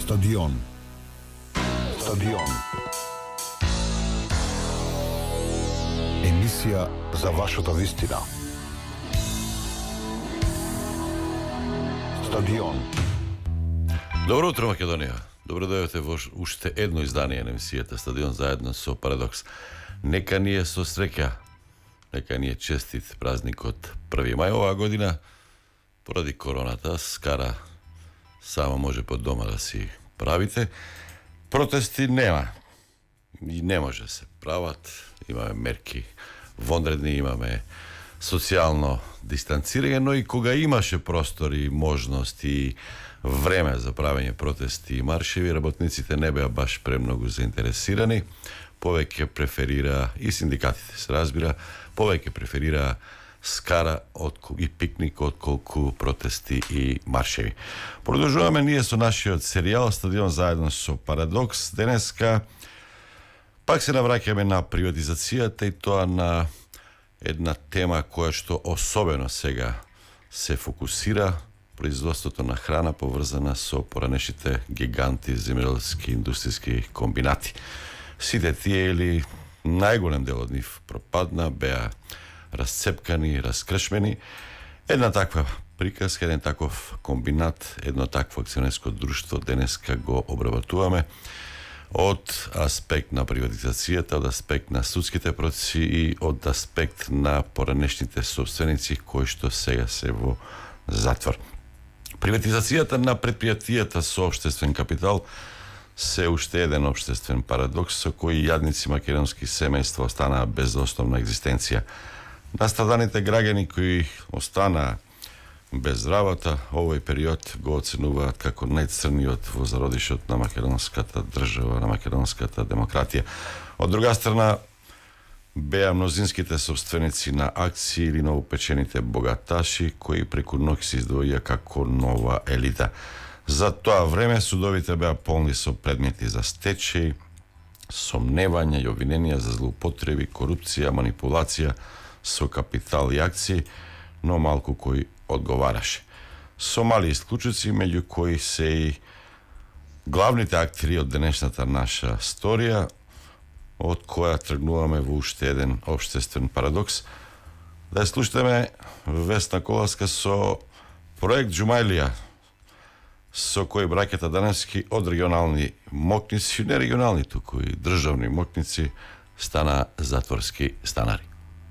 Стадион. Емисија за вашата вистина. Стадион. Добро утро, Македонија. Добро дојдовте во уште едно издание на емисијата Стадион заедно со Парадокс. Нека ни е со среќа, нека ни е честит празникот 1 мај оваа година. Поради короната скара само може под дома да си правите. Протести нема. И не може се прават. Имаме мерки вонредни, имаме социјално дистанцирање, но и кога имаше простор и можност и време за правење протести и маршеви, работниците не беа баш премногу заинтересирани. Повеќе преферира, и синдикатите се разбира, повеќе преферира скара и пикник отколку протести и маршеви. Продолжуваме ние со нашиот серијал Стадион заедно со Парадокс. Денеска пак се навраќаме на приватизацијата и тоа на една тема која што особено сега се фокусира, производството на храна поврзана со поранешните гиганти земјоделски индустријски комбинати. Сите тие или најголем дел од нив пропадна, беа расцепкани, раскршмени. Една таква приказка, еден таков комбинат, едно такво акционерско друштво денеска го обработуваме од аспект на приватизацијата, од аспект на судските процеси и од аспект на поранешните собственици кои што сега се во затвор. Приватизацијата на предпријатијата со општествен капитал се уште еден општествен парадокс со кој јадници македонски семејства останаа без основна екзистенција. Настраданите граѓани кои останаа без работа, овој период го оценуваат како најцрниот во зародишот на македонската држава, на македонската демократија. Од друга страна, беа мнозинските собственици на акции или новопечените богаташи кои преку ноќ се издвоија како нова елита. За тоа време судовите беа полни со предмети за стечај, сомневања и обвиненија за злоупотреби, корупција, манипулација со капитал и акции, но малку кој одговараше. Со мали исклучоци, меѓу кои се и главните актери од денешната наша сторија, од која тргнуваме во уште еден општествен парадокс. Да ја слушаме Весна Коласка со проект Џумајлија, со кој браќата Даневски од регионални мокници, не регионални, туку и државни мокници, стана затворски станари.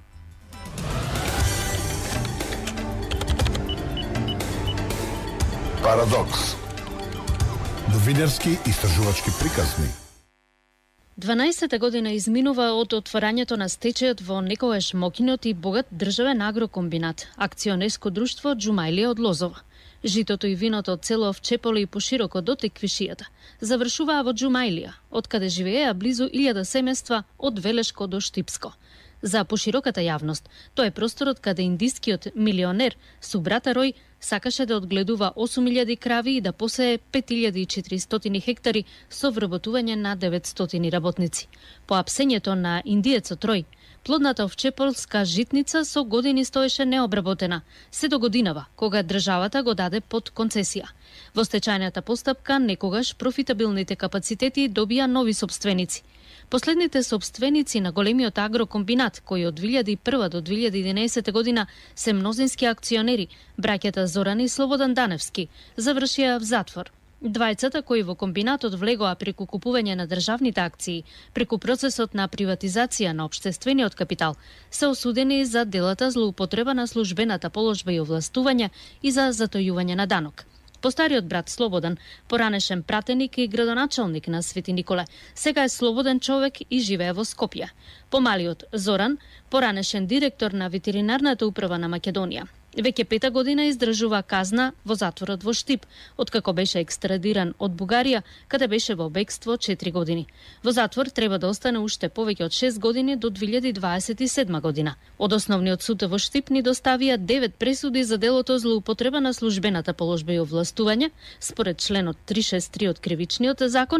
Парадокс. Новинарски истражувачки приказни. 12-та година изминува од отворањето на стечајот во некогаш мокинот и богат државен агрокомбинат, акционерско друштво Џумајлија од Лозова. Житото и виното од село Овчеполе и пошироко до Теквишијата завршуваа во Џумајлија, откаде живееа близу 1000 семејства од Велешко до Штипско. За пошироката јавност, тоа е просторот каде индискиот милионер Субрата Рој сакаше да одгледува 8000 крави и да посее 5400 хектари со вработување на 900 работници. По апсењето на индиецот Рој, плодната овчеполска житница со години стоеше необработена, се до годинава, кога државата го даде под концесија. Во стечајната постапка, некогаш профитабилните капацитети добија нови собственици. Последните собственици на големиот агрокомбинат, кои од 2001 до 2011 година се мнозински акционери, браќата Зоран и Слободан Даневски, завршија в затвор. Двајцата кои во комбинатот влегоа преку купување на државните акции, преку процесот на приватизација на општествениот капитал, се осудени за делата злоупотреба на службената положба и овластување и за затојување на данок. Постариот брат Слободан, поранешен пратеник и градоначалник на Свети Николе, сега е слободен човек и живее во Скопје. Помалиот Зоран, поранешен директор на ветеринарната управа на Македонија, веќе 5 година издржува казна во затворот во Штип, откако беше екстрадиран од Бугарија, каде беше во бегство 4 години. Во затвор треба да остане уште повеќе од 6 години до 2027 година. Од основниот суд во Штип ни доставија 9 пресуди за делото злоупотреба на службената положба и овластување, според членот 363 од Кривичниот закон,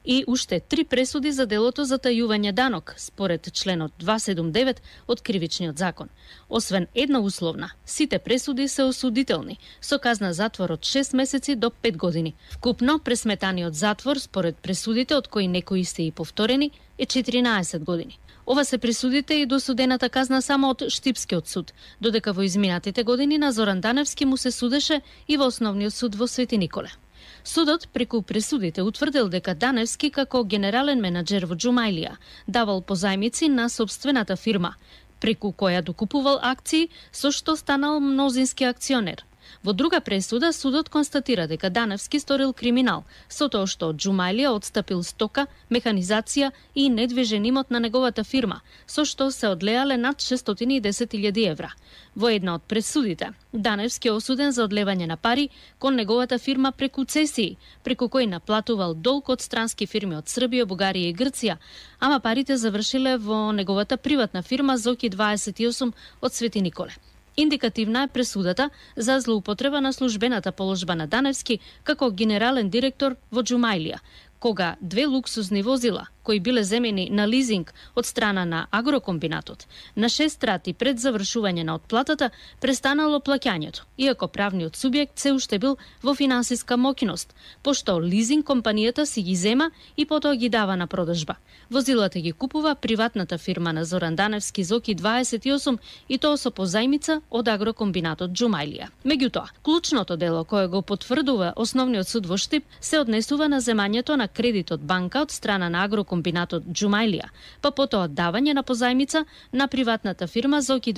и уште 3 пресуди за делото за тајување данок, според членот 279 од Кривичниот закон. Освен една условна, сите пресуди се осудителни, со казна затвор од 6 месеци до 5 години. Вкупно пресметаниот затвор, според пресудите, од кои некои се и повторени, е 14 години. Ова се присудите и досудената казна само од Штипскиот суд, додека во изминатите години на Зоран Даневски му се судеше и во Основниот суд во Свети Николе. Судот преку пресудите утврдил дека Даневски како генерален менаџер во Джумајлија давал позајмици на собствената фирма, преку која докупувал акции, со што станал мнозински акционер. Во друга пресуда, судот констатира дека Даневски сторил криминал со тоа што од Джумајлија отстапил стока, механизација и недвижен имот на неговата фирма, со што се одлеале над 610.000 евра. Во една од пресудите, Даневски е осуден за одлевање на пари кон неговата фирма преку цесии, преку кој наплатувал долг од странски фирми од Србија, Бугарија и Грција, ама парите завршиле во неговата приватна фирма Зоки 28 од Свети Николе. Индикативна е пресудата за злоупотреба на службената положба на Даневски како генерален директор во Джумајлија, кога 2 луксузни возила, кои биле земени на лизинг од страна на агрокомбинатот, на 6 рати пред завршување на отплатата престанало плаќањето, иако правниот субјект се уште бил во финансиска мокиност, пошто лизинг компанијата си ги зема и потоа ги дава на продажба. Возилата ги купува приватната фирма на Зоран Даневски Зоки 28 и тоа со позајмица од агрокомбинатот Джумајлија. Меѓутоа, клучното дело кое го потврдува Основниот суд во Штип се однесува на земањето на кредит од банка од страна на агрокомбинатот Джумајлија, па потоа давање на позајмица на приватната фирма Зоки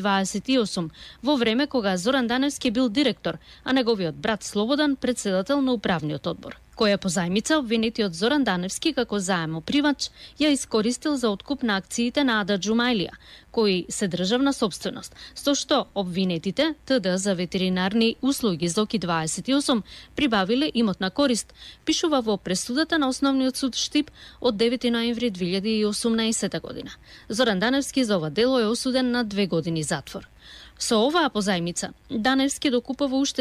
28 во време кога Зоран Даневски бил директор, а неговиот брат Слободан председател на управниот одбор. Која позајмица обвинетиот Зоран Даневски како заемопримач ја искористил за откуп на акциите на АД Джумајлија, кои се државна собственост, со што обвинетите ТД за ветеринарни услуги Зоки 28 прибавиле имотна корист, пишува во пресудата на Основниот суд Штип од 9 ноември 2018 година. Зоран Даневски за ова дело е осуден на 2 години затвор. Со оваа позајмица, Даневски докупува уште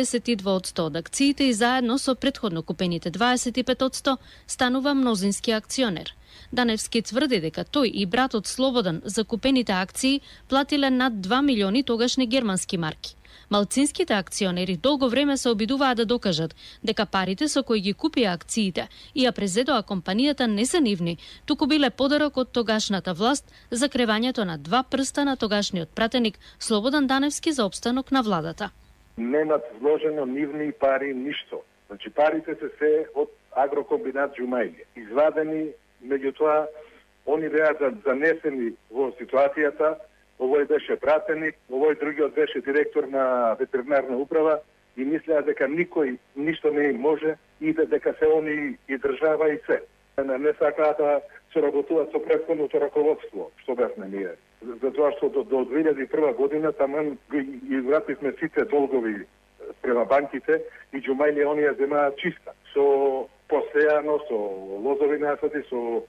42% од акциите и заедно со предходно купените 25% станува мнозински акционер. Даневски тврди дека тој и братот Слободан за купените акции платиле над 2 милиони тогашни германски марки. Малцинските акционери долго време се обидуваа да докажат дека парите со кои ги купија акциите и ја презедоа компанијата не се нивни, туку биле подарок од тогашната власт за кревањето на 2 прста на тогашниот пратеник Слободан Даневски за опстанок на владата. Немат вложено нивни пари ништо. Значи парите се од агрокомбинат Джумајлија. Извадени, меѓутоа они беа занесени во ситуацијата. Овој беше пратеник, овој другиот беше директор на ветеринарна управа и мислеа дека никој ништо не им може и дека се они и држава и се. Не сакаат да соработуваат со претходното раководство, што бевме ние. Затоа што до 2001 година таман извративме сите долгови према банките и Джумајлија они ја земаат чиста. Со постојано, со лозови насади, со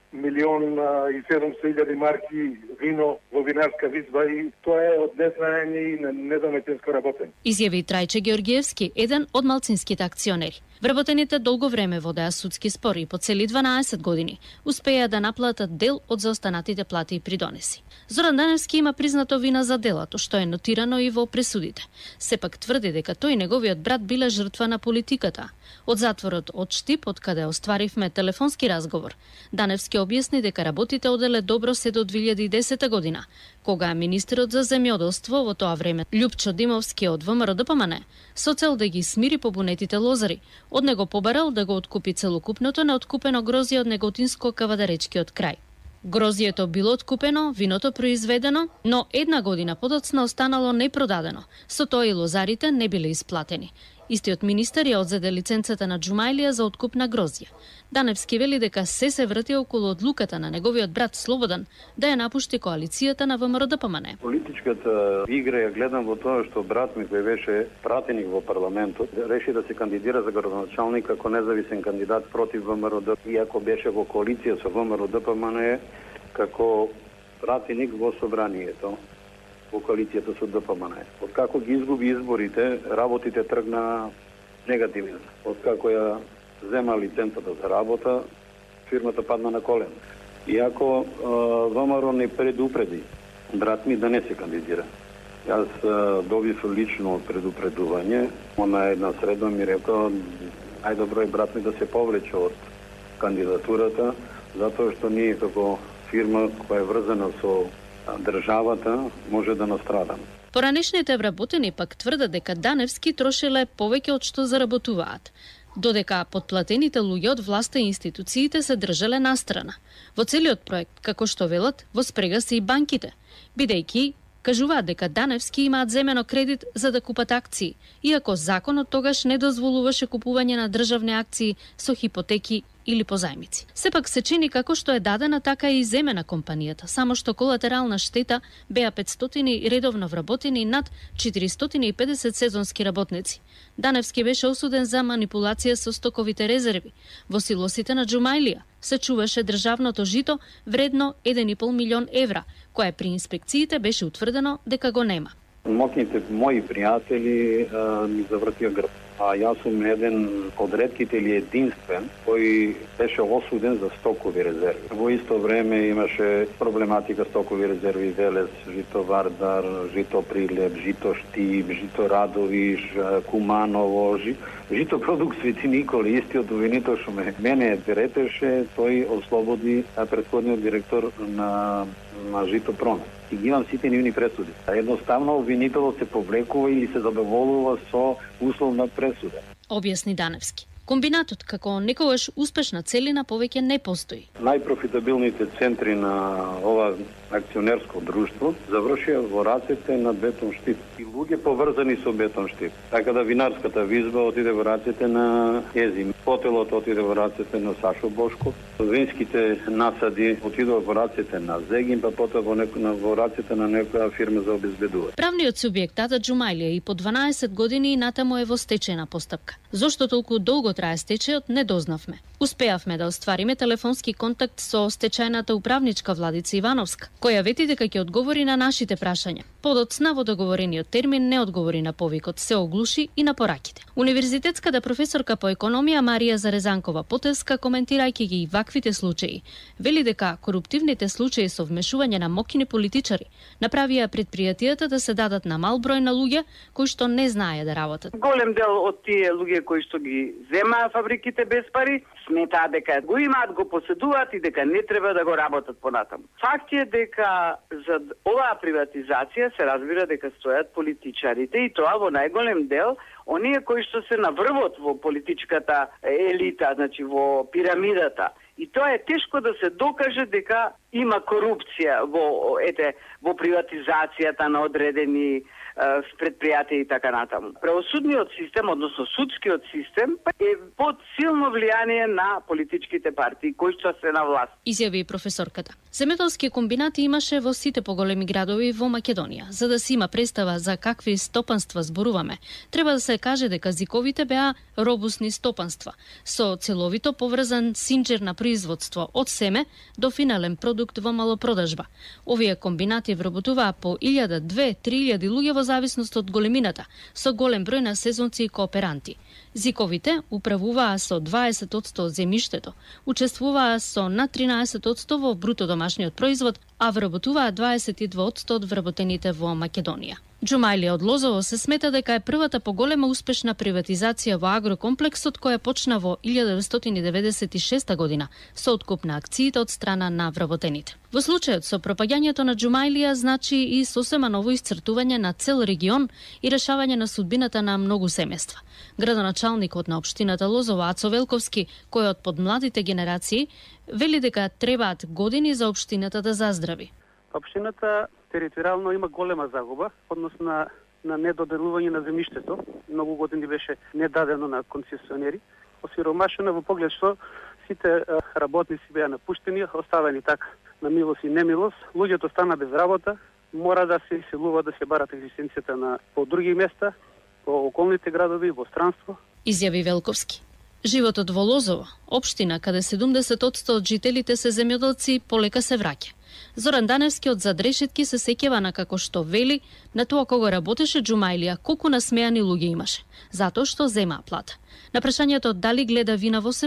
1.700.000 марки вино во винарска визба и тоа е од незнаење и недометенско работење. Изјави Трајче Георгиевски, еден од малцинските акционери. Вработените долго време водеа судски спори по цели 12 години. Успеа да наплатат дел од заостанатите плати и придонеси. Зоран Даневски има признато вина за делото, што е нотирано и во пресудите. Сепак тврди дека тој и неговиот брат биле жртва на политиката. Од затворот од Штип, од каде остваривме телефонски разговор, Даневски објасни дека работите оделе добро се до 2010 година, кога министерот за земјоделство во тоа време Љупчо Димовски од ВМРО ДПМН со цел да ги смири побунетите лозари, од него побарал да го откупи целокупното неоткупено грозје од Неготинско-Кавадаречкиот крај. Грозјето било откупено, виното произведено, но една година подоцна останало непродадено, со тоа и лозарите не биле исплатени. Истиот министер ја одзеде лиценцата на Джумајлија за откуп на грозје. Даневски вели дека се врти околу одлуката на неговиот брат Слободан да ја напушти коалицијата на ВМРО ДПМН. Политичката игра ја гледам во тоа што брат ми кој беше пратеник во парламентот реши да се кандидира за градоначалник како независен кандидат против ВМРО ДПМН, иако беше во коалиција со ВМРО ДПМН како пратеник во собранието во коалицијата со ДПМН. Откако ги изгуби изборите, работите тргна негативно. Откако ја зема лиценцата за работа, фирмата падна на колено. Иако ВМРО не предупреди брат ми да не се кандидира. Јас добив лично предупредување. На една среда ми рекла, најдобро е брат ми да се повлече од кандидатурата, затоа што ние како фирма која е врзана со државата може да настрадаме. Поранешните вработени пак тврдат дека Даневски трошеле повеќе од што заработуваат, додека подплатените луѓе од власта и институциите се држеле настрана. Во целиот проект, како што велат, во спрега се и банките, бидејќи кажуваат дека Даневски имаат земено кредит за да купат акции, иако законот тогаш не дозволуваше купување на државни акции со хипотеки или позајмици. Сепак се чини како што е дадена, така и земена компанијата, само што колатерална штета беа 500 редовно вработени над 450 сезонски работници. Даневски беше осуден за манипулација со стоковите резерви. Во силосите на Џумајлија се чуваше државното жито вредно 1,5 милион евра, кое при инспекциите беше утврдено дека го нема. Мокните мои пријатели ми завртија грб. А јас сум еден од ретките или единствен кој беше осуден за стокови резерви. Во исто време имаше проблематика стокови резерви Велес, Жито Вардар, Жито Прилеп, Жито Штип, Жито Радовиш, Куманово, Жито Продукт Свети Николи, истиот обвинител што мене деретеше, тој ослободи претходниот директор на Жито Промет. И ги имам сите нивни пресуди. Едноставно обвинителот се повлекува или се задоволува со условна пресуда. Објасни Даневски. Комбинатот како некогаш успешна целина повеќе не постои. Најпрофитабилните центри на ова акционерско друштво завршија во рацете на Бетон Штип и луѓе поврзани со Бетон Штип. Така да винарската визба отиде во рацете на Езим, хотелот отиде во рацете на Сашо Бошков, винските насади отидоа во рацете на Зегин, па потоа во рацете на некоја фирма за обезбедување. Правниот субјект Ата Џумајлија и по 12 години натаму е во стечајна постапка. Зошто толку долго трае стечајот не дознавме. Успеавме да оствариме телефонски контакт со стечајната управничка Владица Ивановска, која вети дека ќе одговори на нашите прашања. Подоцна во договорениот термин не одговори на повикот, се оглуши и на пораките. Универзитетската професорка по економија Марија Зарезанкова Потевска, коментирајќи ги и ваквите случаи, вели дека коруптивните случаи со вмешување на мокини политичари направија предпријатијата да се дадат на мал број на луѓе кои што не знаеја да работат. Голем дел од тие луѓе кои што ги земаа фабриките без пари, сметаат дека го имаат, го поседуваат и дека не треба да го работат понатаму. Факт е дека за оваа приватизација се разбира дека стојат политичарите и тоа во најголем дел оние кои што се на врвот во политичката елита, значи во пирамидата. И тоа е тешко да се докаже дека има корупција во приватизацијата на одредени предпријатија и така натаму. Правосудниот систем, односно судскиот систем, е под силно влијание на политичките партии кои што се на власт. Изјави професорката. Земјоделски комбинати имаше во сите поголеми градови во Македонија. За да се има представа за какви стопанства зборуваме, треба да се каже дека зиковите беа робусни стопанства, со целовито поврзан синџер на производство од семе до финален продукт во малопродажба. Овие комбинати вработуваа по 1000, 2, 3000 луѓе во зависност од големината, со голем број на сезонци и кооперанти. Зиковите управуваа со 20% од земјиштето, учествуваа со над 13% во бруто домашниот производ, а вработуваа 22% од вработените во Македонија. Џумајлија од Лозово се смета дека е првата поголема успешна приватизација во агрокомплексот која почна во 1996 година со откуп на акциите од страна на вработените. Во случајот со пропаѓањето на Џумајлија значи и сосема ново исцртување на цел регион и решавање на судбината на многу семејства. Градоначалникот на општината Лозово Ацо Велковски, кој од подмладите генерации, вели дека требаат години за општината да заздрави. Општината територијално има голема загуба, однос на недоделување на земјиштето. Многу години беше недадено на концесионери. Осиромашена во поглед што сите работници беа напуштени, оставени така на милост и немилост. Луѓето стана без работа, мора да се иселува да се барат екзистенцијата по други места, по околните градови, во странство. Изјави Велковски. Животот во Лозово, општина каде 70% од жителите се земјоделци, полека се враќа. Зоран Даневски од Задрешетки се сеќава на како што вели на тоа кога работеше Џумајлија колку насмеани луѓе имаше, затоа што земаа плата. На прашањето дали гледа вина во себе,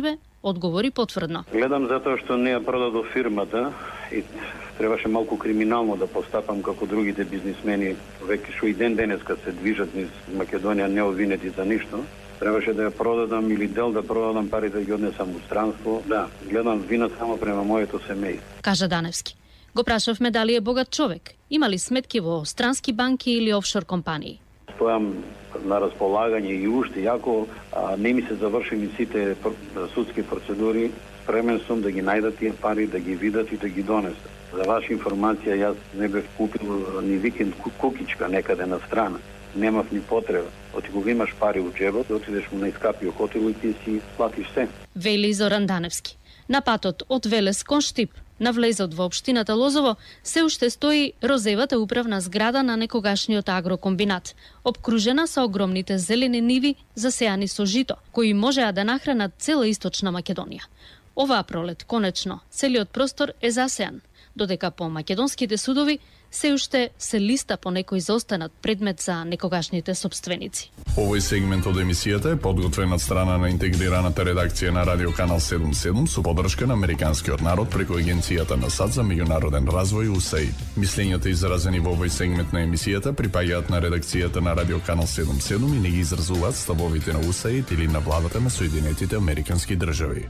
одговори потврдно. Гледам затоа што не ја продадо фирмата и требаше малку криминално да постапам како другите бизнисмени, веќе што и денеска се движат низ Македонија необвинети за ништо. Требаше да ја продадам или дел да продадам, парите ги однесам у странство. Да, гледам вина само према моето семејство. Кажа Даневски. Го прашавме дали е богат човек. Има ли сметки во странски банки или офшор компании? Стојам на располагање и уште, иако не ми се завршени сите судски процедури, спремен сум да ги најдат тие пари, да ги видат и да ги донесат. За ваша информација, јас не бев купил ни викенд кукичка некаде на страна. Немав ни потреба. Оти кога имаш пари у джебот, отидеш му на искапио хотел и ти си платиш се. Вели Зоран Даневски. На патот од Велес кон Штип, на влезот во општината Лозово, се уште стои розевата управна зграда на некогашниот агрокомбинат, обкружена со огромните зелени ниви засеани со жито, кои можеа да нахранат цела источна Македонија. Оваа пролет, конечно, целиот простор е засеан, додека по македонските судови се уште се листа по некој заостанат предмет за некогашните собственици. Овој сегмент од емисијата е подготвен од страна на интегрираната редакција на Радио Канал 77 со поддршка на Американскиот народ преку Агенцијата на САД за меѓународен развој USAID. Мислењата изразени во овој сегмент на емисијата припаѓаат на редакцијата на Радио Канал 77 и не ги изразуваат ставовите на USAID или на владата на Соединетите Американски држави.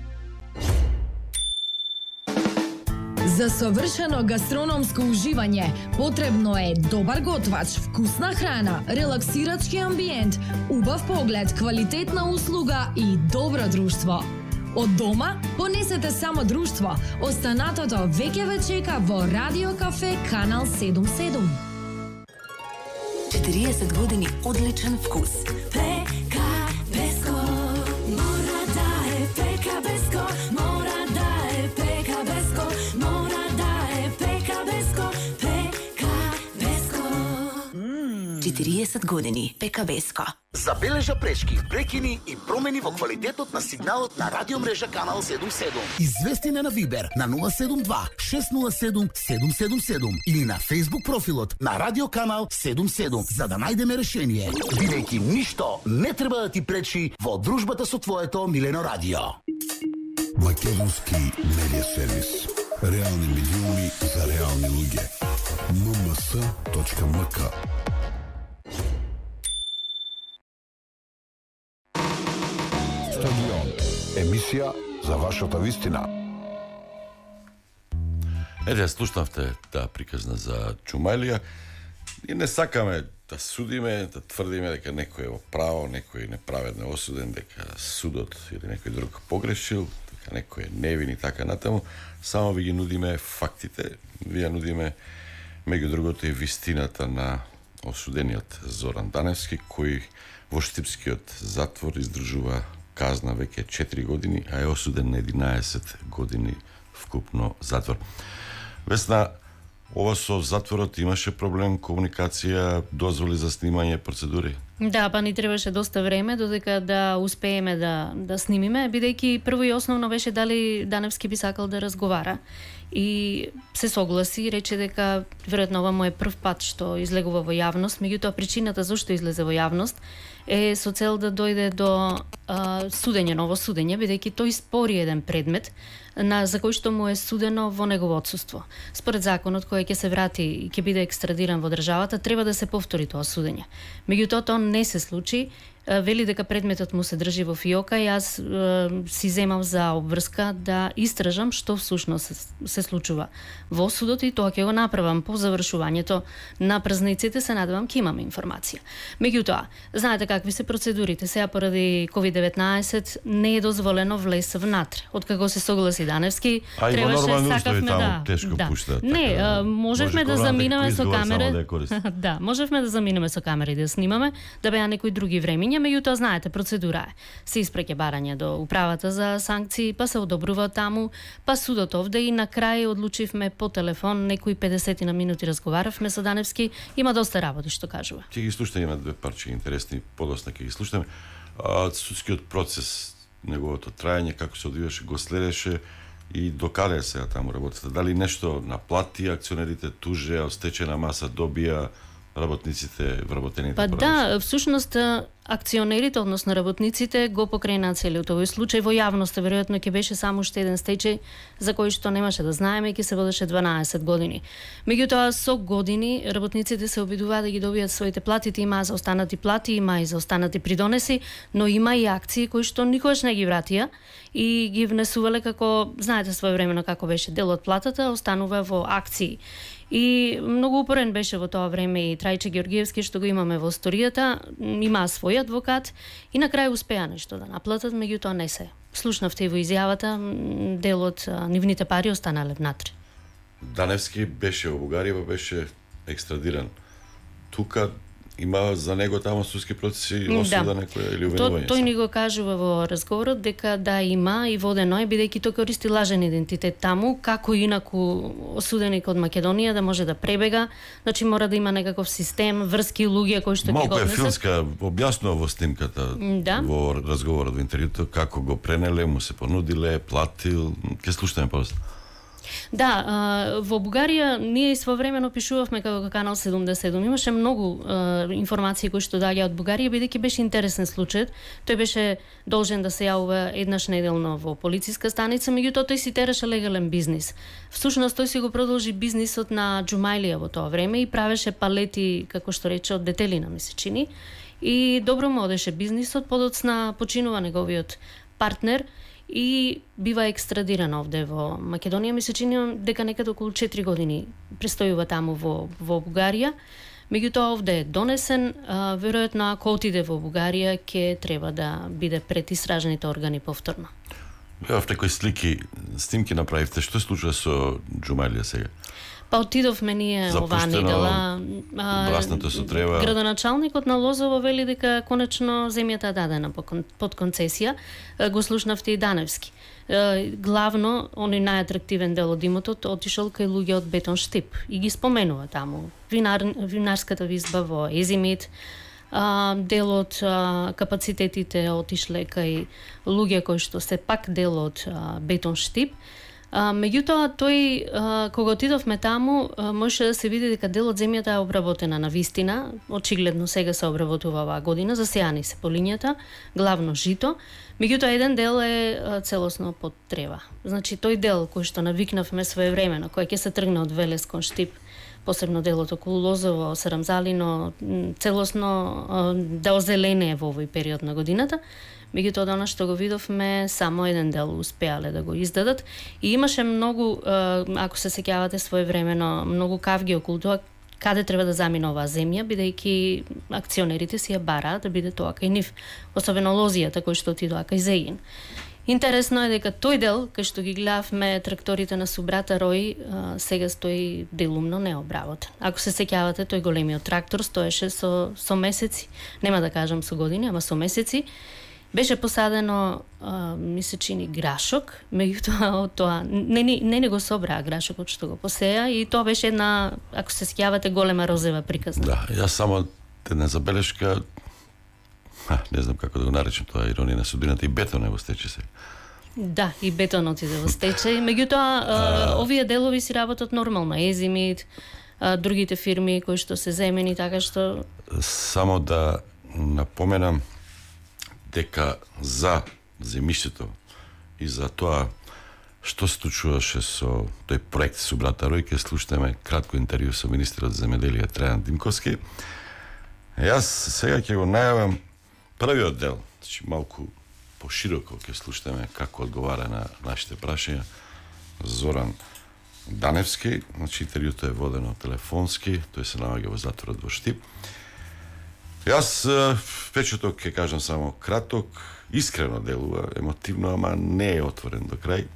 За совршено гастрономско уживање потребно е добар готвач, вкусна храна, релаксирачки амбиент, убав поглед, квалитетна услуга и добро друштво. Од дома понесете само друштво. Останатото веќе ве чека во Радио Кафе Канал 77. 40 години одличен вкус. Пека Беско, мора да е Пека Беско, мора да е Пека Беско, мора да е Пека Беско, Пека Беско. 40 години Пека Беско. Забележа пречки, прекини и промени во квалитетот на сигналот на радиомрежа Канал 77. Извести на Вибер на 072 607 777 или на Facebook профилот на Радио Канал 77 за да најдеме решение. Бидејќи ништо не треба да ти пречи во дружбата со твоето милено радио. Македонски медиа сервис. Реални медиуми за реални луѓе. mms.mk. Стадион. Емисија за вашата вистина. Ете, слушнавте таа приказна за Џумаилија и не сакаме да судиме, да тврдиме дека некој е во право, некој неправедно осуден, дека судот или некој друг погрешил, дека некој е невин и така натаму. Само ви ги нудиме фактите, ви ја нудиме меѓу другото и вистината на осудениот Зоран Даневски, кој во штипскиот затвор издржува казна веќе 4 години, а е осуден на 11 години вкупно затвор. Весна, ова со затворот имаше проблем, комуникација, дозволи за снимање, процедури? Да, па ни требаше доста време додека да успееме да снимиме, бидејќи прво и основно беше дали Даневски би сакал да разговара. И се согласи и рече дека веројатно ова му е прв пат што излегува во јавност, меѓутоа причината зашто излезе во јавност е со цел да дојде до судење, ново судење, бидејќи тој спори еден предмет за кој што му е судено во негово отсуство. Според законот кој ќе се врати и ќе биде екстрадиран во државата, треба да се повтори тоа судење. Меѓутоа тоа не се случи. Вели дека предметот му се држи во фиока и јас си земав за обврска да истражам што всушност се случува во судот и тоа ќе го направам по завршувањето на празниците, се надевам ќе имаме информација. Меѓутоа, знаете какви се процедурите, сега поради COVID-19 не е дозволено влез внатре. Откако се согласи Даневски, требаше сакавме тешко пушта. Не, можевме да заминеме со камери. Да, можевме да заминеме со камери да снимаме, да беа некои други времиња. Меѓутоа, знаете, процедура е. Се испреќе барање до управата за санкции, па се одобрува таму, па судот овде и на крај одлучивме по телефон, некои 50 на минути разговаравме со Даневски, има доста работи што кажува. Ќе ги слушаме, има две парче интересни, подосна ќе ги слушаме. Судскиот процес, неговото трајање, како се одвиваше, го следеше и докаде сега таму работата. Дали нешто наплати акционерите, туже, стечена маса добија, работниците вработените? Па да, всушност акционерите, односно работниците, го покренаа целиот овој случај. Во јавноста веројатно ќе беше само уште еден стечај за кој што немаше да знаеме и ќе се водеше 12 години. Меѓутоа со години работниците се обидуваа да ги добијат своите плати, имаа за останати плати, има и за останати придонеси, но има и акции кои што никогаш не ги вратија и ги внесувале како, знаете своевремено како беше, дел од платата останува во акции. И многу упорен беше во тоа време и Трајче Георгиевски, што го имаме во историјата, имаа свој адвокат и на крај успеа нешто да наплатат, меѓутоа не се. Слушнавте и во изјавата, дел од нивните пари останале внатре. Даневски беше во Бугарија, беше екстрадиран. Тука има за него таму судски процеси, осуда некоја или обвинување? Тој ни го кажува во разговорот дека да има и водено е, бидејќи тој користи лажен идентитет таму, како инаку осуденик од Македонија да може да пребега, значи мора да има некаков систем, врски, луѓе кои што ќе го однесат. Малку е филмска, објаснува во снимката, во разговорот во интервјуто, како го пренеле, му се понудиле, платил, ќе слушнеме после. Да, во Бугарија ние и своевремено пишувавме како Канал 77. Имаше многу информации кои што доаѓаат од Бугарија, бидејќи беше интересен случај. Тој беше должен да се јавува еднаш неделно во полициска станица, меѓутоа тој си тераше легален бизнис. Всушност тој си го продолжи бизнисот на Джумаилија во тоа време и правеше палети, како што рече, од детелина, ми се чини. И добро му одеше бизнисот, подоцна починува неговиот партнер и бива екстрадиран овде во Македонија. Ми се чини дека некаде околу 4 години престојува таму во Бугарија. Меѓутоа овде е донесен, веројатно ако отиде во Бугарија ќе треба да биде пред истражните органи повторно. Во некои слики, снимки направивте, што се случува со Джумаилија сега? Па отидовме ние оваа недела. Браснато со трева. Градоначалникот на Лозово вели дека конечно земјата е дадена под концесија. Го слушнавте и Даневски. Главно, оној најатрактивен дел од имотот отишол кај луѓе од Бетон Штип и ги споменува таму. Винарската визба во Езимит, дел од капацитетите отишле кај луѓе кои што се пак дел од Бетон Штип. Меѓутоа, тој, кога отидовме таму, можеше да се види дека дел од земјата е обработена на вистина. Очигледно сега се обработува оваа година, засејани се полињата, главно жито. Меѓутоа, еден дел е целосно под трева. Значи, тој дел кој што навикнавме своевремено, кој ќе се тргне од Велес кон Штип, посебно делот околу Лозово, Сарамзалино, целосно да озеленее во овој период на годината. Меѓутоа, дано што го видовме, само еден дел успеале да го издадат. И имаше многу, ако се сеќавате своевремено, многу кавги околу тоа каде треба да замине оваа земја, бидејќи акционерите си ја бараат да биде тоа кај нив, особено лозијата кој што отидоа кај Зејин. Интересно е дека тој дел, кај што ги гледавме тракторите на субрата Рој, сега стои делумно необработен. Ако се сеќавате, тој големиот трактор стоеше со месеци, нема да кажам со години, ама со месеци. Беше посадено, ми се чини, грашок, меѓутоа од тоа не го собраа грашокот што го посеа и тоа беше една, ако се сеќавате, голема розева приказна. Да, јас само една забелешка, не знам како да го наречам тоа, иронија на судбината, и бетон е во стечај се. Да, и бетон отиде во стечај, меѓутоа овие делови си работат нормално, Езимит, другите фирми кои што се земени, така што... Само да напоменам дека за земјиштето и за тоа што се случуваше со тој проект Субрата Рој, ќе слушнеме кратко интервју со министерот за земјоделие Трајан Димковски. Јас сега ќе го најавам првиот дел, значи малку пошироко ќе слушнеме како одговара на нашите прашања Зоран Даневски. Значи интервјуто е водено телефонски, тој се наоѓа во затворот во Штип. Јас впечаток ќе кажам само краток, искрено делува, емотивно, ама не е отворен до крај.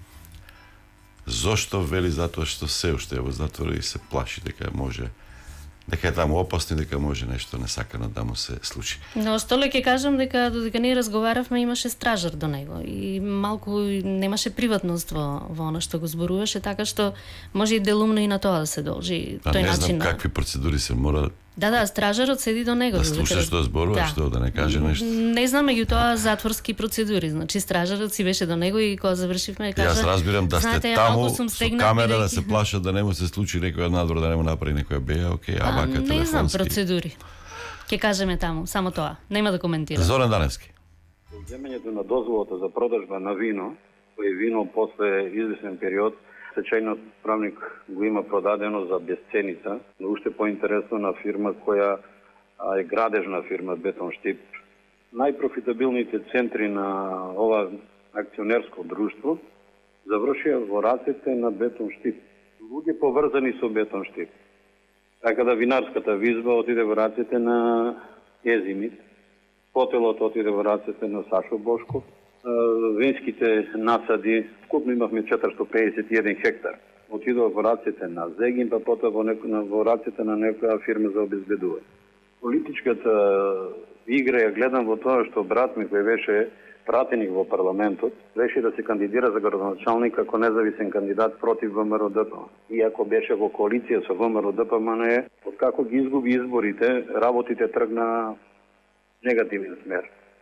Зошто? Вели затоа што се уште е во затвор и се плаши дека може, дека е таму опасно и дека може нешто несакано да му се случи. Но остоле ќе кажам дека додека ние разговаравме имаше стражар до него и малку немаше приватност во она што го зборуваше, така што може и делумно и на тоа да се должи тој начин. Не знам какви процедури се мора Да, стражарот седи до него. Да слуша што зборува, што да не каже нешто. Не знам, меѓутоа затворски процедури, значи стражарот си беше до него и кога завршивме кажа. Јас разбирам да сте таму со камера да се плашат да не му се случи некој надвор да не му направи некоја беја, окей, а вака телефонски. Не знам процедури. Ќе кажеме таму, само тоа. Нема да коментирам. Зоран Даневски. Земењето на дозволата за продажба на вино, кој вино после известен период стечајниот правник го има продадено за безценица, но уште поинтересно на фирма која е градежна фирма Бетонштип. Најпрофитабилните центри на ова акционерско друштво завршија во рацете на Бетонштип. Луѓе поврзани со Бетонштип. Така да винарската визба отиде во рацете на Езимит, хотелот отиде во рацете на Сашо Бошков, винските насади, вкупно имавме 451 хектар. Отидоа во рацете на Зегин, па потоа во рацете на некоја фирма за обезбедување. Политичката игра ја гледам во тоа што брат ми кој беше пратеник во парламентот, реши да се кандидира за градоначалник како независен кандидат против ВМРО ДПМН. Иако беше во коалиција со ВМРО ДПМН, откако ги изгуби изборите, работите тргна негативен смер.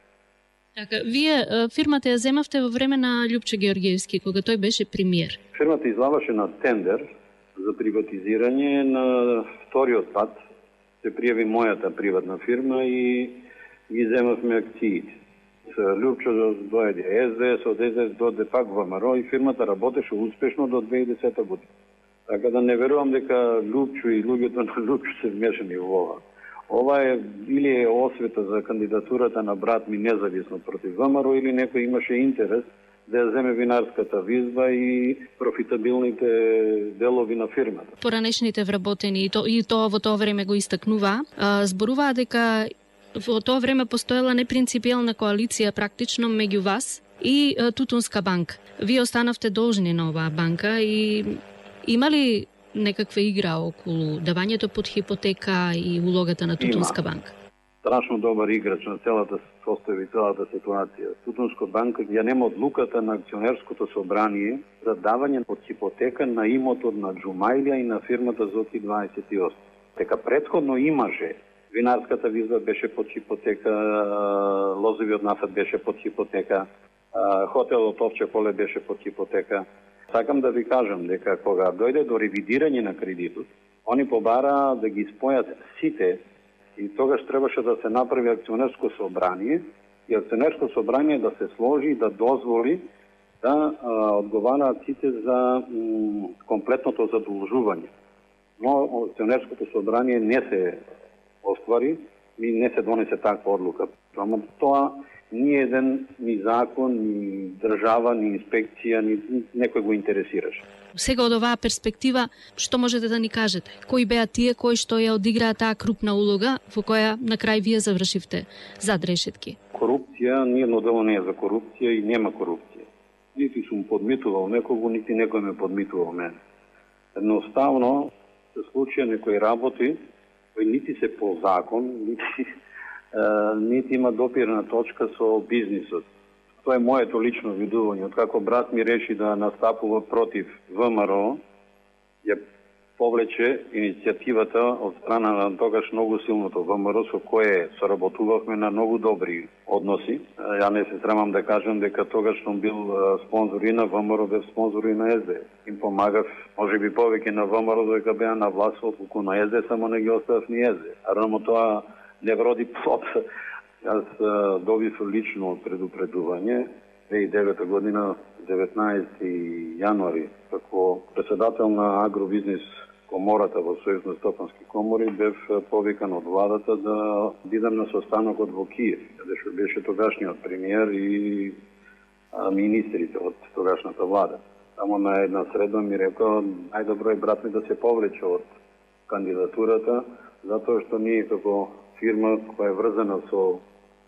Така, вие фирмата ја земавте во време на Љупчо Георгиевски, кога тој беше премиер. Фирмата излаваше на тендер за приватизирање. На вториот пат се пријави мојата приватна фирма и ги земавме акциите. С Љупчо дојде СДС, од СДС дојде пак ВМРО и фирмата работеше успешно до 2010 година. Така да не верувам дека Љупчо и луѓето на Љупчо се вмешани во ова. Ова е или е освета за кандидатурата на брат ми независно против ВМРО, или некој имаше интерес да ја земе винарската визба и профитабилните делови на фирмата. Поранешните вработени и тоа во тоа време го истакнува, зборуваа дека во тоа време постоела непринципијална коалиција практично меѓу вас и Тутунска банка. Вие останавте должни на оваа банка и има ли некаква игра околу давањето под хипотека и улогата на Тутунска банка? Страшно добар играч на целата состојба и целата ситуација. Тутунска банка ја нема одлуката на акционерското собрание за давање под хипотека на имотот на Джумаилија и на фирмата Зоти 28. Дека претходно имаше винарската визба беше под хипотека, лозовиот насад беше под хипотека, хотелот Овче поле беше под хипотека. Сакам да ви кажам дека кога дојде до ревидирање на кредитот, они побараа да ги спојат сите и тогаш требаше да се направи акционерско собрание и акционерско собрание да се сложи и да дозволи да одговараат сите за комплетното задолжување. Но акционерското собрание не се оствари и не се донесе таква одлука. Само тоа ни еден, ни закон, ни држава, ни инспекција, ни некој го интересираше. Сега од оваа перспектива, што можете да ни кажете? Кои беа тие кои што ја одиграа таа крупна улога во која на крај вие завршивте зад решетки? Корупција, ниедно дело не е за корупција и нема корупција. Нити сум подмитувал некого, нити некој ме подмитувал мене. Едноставно се случија некои работи кои нити се по закон, нити има допирна точка со бизнисот. Тоа е моето лично видување. Откако брат ми реши да настапува против ВМРО, ја повлече иницијативата од страна на тогаш многу силното ВМРО со кое соработувавме на многу добри односи. Ја не се срамам да кажам дека тогаш сум бил спонзор и на ВМРО, бев спонзор и на СД. Им помагав, можеби повеќе на ВМРО дека беа на власт отколку на СД, само не ги оставав ни СД. Рамо тоа не вроди плод. Јас добив лично предупредување 2009 година, 19 јануари, како председател на агробизнес комората во Сојуз на стопански комори, бев повикан од владата да бидам на состанокот во Киев, каде што беше тогашниот премиер и министрите од тогашната влада. Само на една среда ми рекол, најдобро е брат ми да се повлече од кандидатурата, затоа што ние како фирма која е врзана со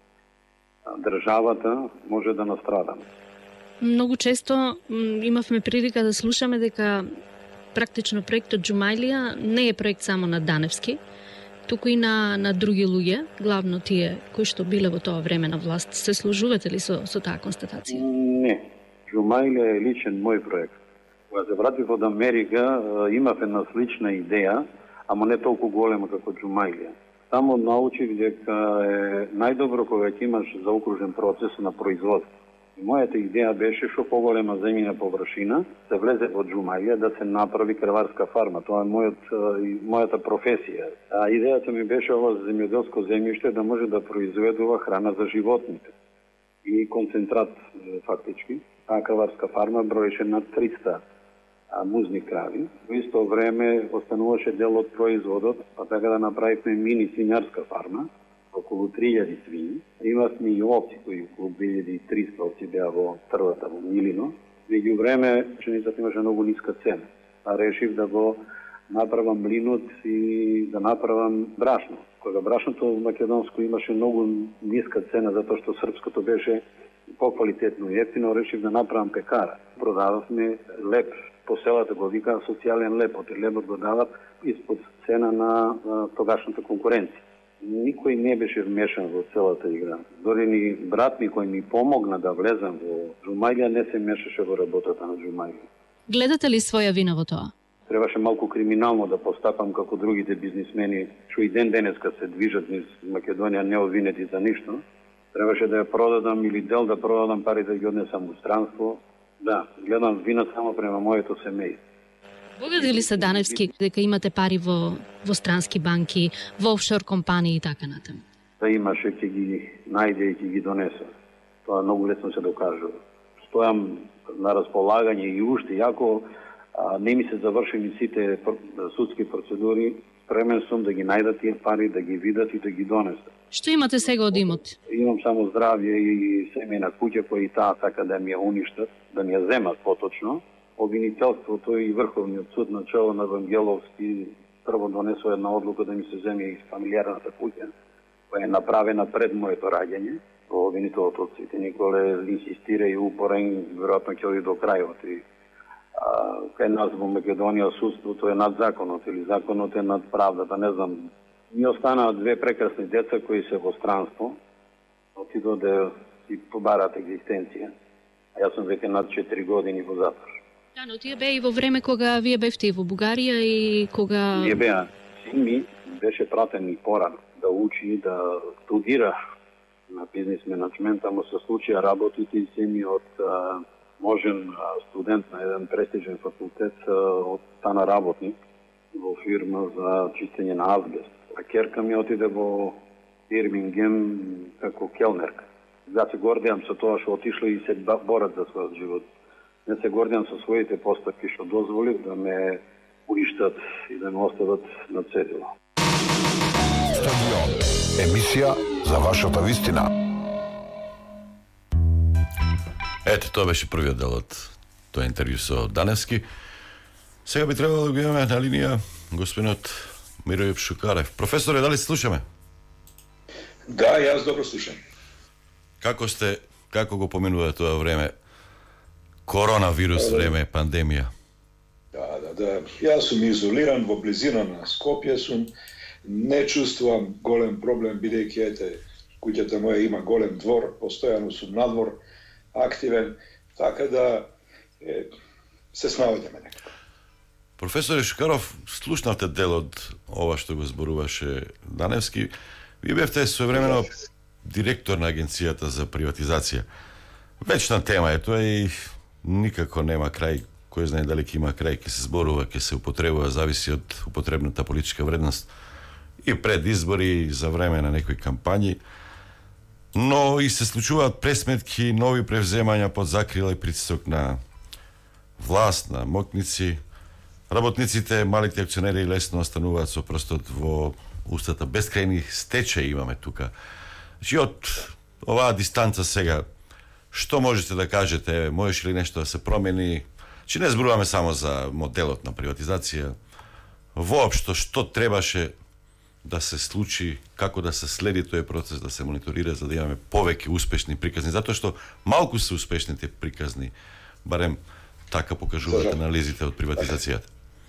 државата може да настрадаме. Многу често имавме прилика да слушаме дека практично проектот Джумаилија не е проект само на Даневски, туку и на други луѓе, главно тие кои што биле во тоа време на власт. Се сложувате ли со таа констатација? Не. Джумаилија е личен мој проект. Кога се вратив од Америка, имав една слична идеја, ама не толку голема како Джумајлија. Само научив дека е најдобро кога ќе имаш заокружен процес на производство. И мојата идеја беше што поголема земјина површина се влезе во Джумајлија да се направи крварска фарма. Тоа е мојата професија. А идејата ми беше ова земјоделско земјиште да може да произведува храна за животните и концентрат фактички. Таа крварска фарма броеше над 300 музни крави. Во исто време остануваше дел од производот, па така да направивме мини свинјарска фарма, околу 3000 свини. Имавме и овци, кои околу 2300 овци беа во трвата, во Милино. Меѓу време, пшеницата имаше многу ниска цена. А решив да го направам млинот и да направам брашно. Кога брашното македонско имаше многу ниска цена, затоа што српското беше поквалитетно и ефтино, решив да направам пекара. Продававме леп. По селата го викаа социјален леп, оти лепот го дават испод цена на тогашната конкуренција. Никој не беше вмешан во целата игра. Дори ни брат ми кој ми помогна да влезам во Джумајлија не се мешаше во работата на Джумајлија. Гледате ли своја вина во тоа? Требаше малку криминално да постапам како другите бизнисмени, што и ден денеска се движат низ Македонија необвинети за ништо. Требаше да ја продадам или дел да продадам парите да ги однесам во странство. Да, гледам вина само према моето семејство. Богати ли се Даневски дека имате пари во странски банки, во офшор компании и така натаму? Да имаше, ќе ги најде и ќе ги донесе. Тоа многу лесно се докажува. Стојам на располагање и уште, иако не ми се завршени сите судски процедури, спремен сум да ги најдат тие пари, да ги видат и да ги донесат. Што имате сега од имот? Имам само здравје и семејна куќа која и таа сака да ми ја уништат, да ми ја земат поточно. Обвинителството и Врховниот суд на чело на Вангеловски прво донесува една одлука да ми се земе и фамилиарната куќа, која е направена пред моето раѓање. Обвинителот од Свети Николе инсистира и упорен, веројатно ќе оди до крајот. Кај нас во Македонија судството е над законот или законот е над правдата, не знам. Ми останаа две прекрасни деца кои се во странство, отидо да си побарат екзистенција. А јас сум веќе над 4 години во затвор. Да, но тие беа и во време кога вие бевте и во Бугарија и кога... Тие беа. Син ми беше пратен и порано да учи, да студира на бизнес менеджмент, ама се случија работите и син ми од можен студент на еден престижен факултет стана работник во фирма за чистење на азбест. А керка ми отиде во Бирмингем како келнерка. Да се гордеам со тоа што отишла и се борат за својот живот. Не се гордеам со своите постапки што дозволив да ме уништат и да ме остават на цедило. Стадион. Емисија за вашата вистина. Ето, тоа беше првиот дел од тоа интервју со Даневски. Сега би требало да го имаме на линија господинот Миројуб Шукарев. Професоре, дали се слушаме? Да, јас добро слушам. Како сте, како го поминува тоа време? Коронавирус време, пандемија. Да. Јас сум изолиран во близина на Скопје сум. Не чувствувам голем проблем, бидејќи ете, куќата моја има голем двор, постојано сум надвор, активен, така да се снаоѓаме некако. Професоре Шукаров, слушнавте дел од ова што го зборуваше Даневски. Вие бевте своевремено директор на Агенцијата за приватизација. Вечна тема е тоа и никако нема крај. Кој знае дали ќе има крај, ќе се зборува, ќе се употребува, зависи од употребната политичка вредност и пред избори, и за време на некои кампањи. Но и се случуваат пресметки, нови превземања под закрила и притисок на власт, на мокници. Работниците, малите акционери лесно остануваат со прстот во устата. Бескрајни стечаи имаме тука. Значи, од оваа дистанца сега, што можете да кажете? Можеш ли нешто да се промени? Че не зборуваме само за моделот на приватизација. Воопшто, што требаше да се случи, како да се следи тој процес, да се мониторира, за да имаме повеќе успешни приказни. Затоа што малку се успешните приказни, барем така покажуваат анализите од приватизацијата.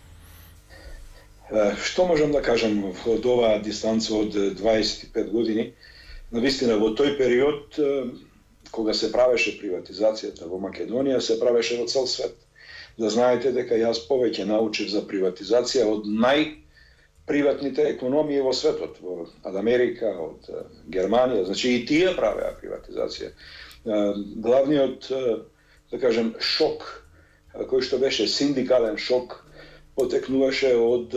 Што можам да кажам од оваа дистанца од 25 години? Навистина, во тој период, кога се правеше приватизацијата во Македонија, се правеше во цел свет. Да знаете дека јас повеќе научив за приватизација од приватните економии во светот, од Америка, од Германија, значи и тие правеа приватизација. Главниот, да кажем, шок, кој што беше синдикален шок, потекнуваше од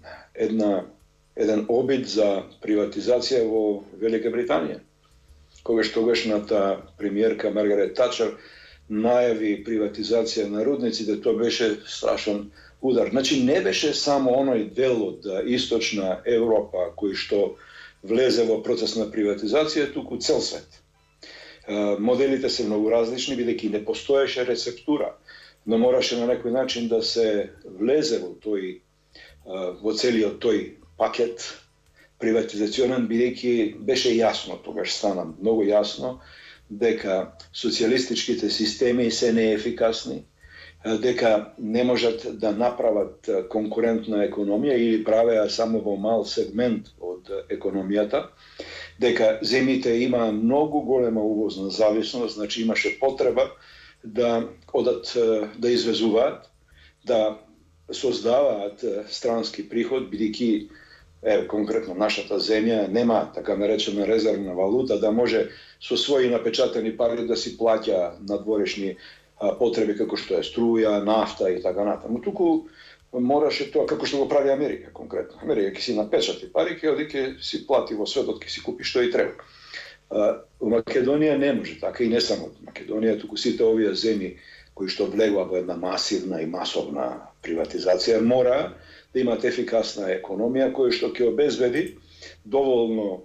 еден обид за приватизација во Велика Британија. Когаш тогашната премиерка Маргарет Тачер најави приватизација на рудниците, тоа беше страшен удар. Значи не беше само оној дел од источна Европа кој што влезе во процес на приватизација, туку цел свет. Моделите се многу различни, бидејќи не постоеше рецептура, но мораше на некој начин да се влезе во целиот тој пакет приватизационен, бидејќи беше јасно, тогаш стана многу јасно, дека социјалистичките системи се неефикасни, дека не можат да направат конкурентна економија или правеа само во мал сегмент од економијата, дека земите има многу голема увозна зависност, значи имаше потреба да одат да извезуваат, да создаваат странски приход, бидејќи конкретно нашата земја нема така наречена резервна валута да може со своји напечатани пари да си плаќа надворешни потреби како што е струја, нафта и така натаму. Туку мораше тоа како што го прави Америка конкретно. Америка ќе си напечати пари, ќе оди ќе си плати во светот, ќе си купи што и треба. Во Македонија не може така и не само Македонија, туку сите овие земји кои што влегува во една масивна и масовна приватизација мора да имат ефикасна економија која што ќе обезбеди доволно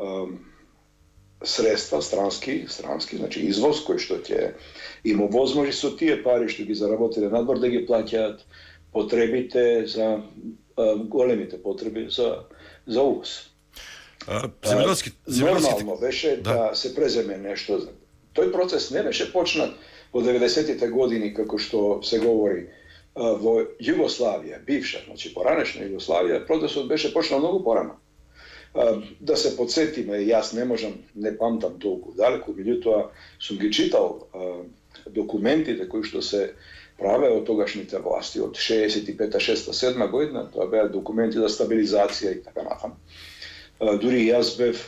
средства странски, значи извоз кој што ќе им овозможи со тие пари што ги заработиле надвор да ги плаќаат потребите за големите потреби за увоз. Нормално беше да се преземе нешто. Тој процес не беше почнат во 90-тите години, како што се говори во Југославија, бивша, значи поранешна Југославија, процесот беше почнал многу порано. Да се подсетиме, јас не можам, не памтам толку далеку, меѓутоа сум ги читал документите кои што се праве од тогашните власти од 65-та, 6-та, 7-та година, тоа беа документи за стабилизација и така натаму. Дури јас бев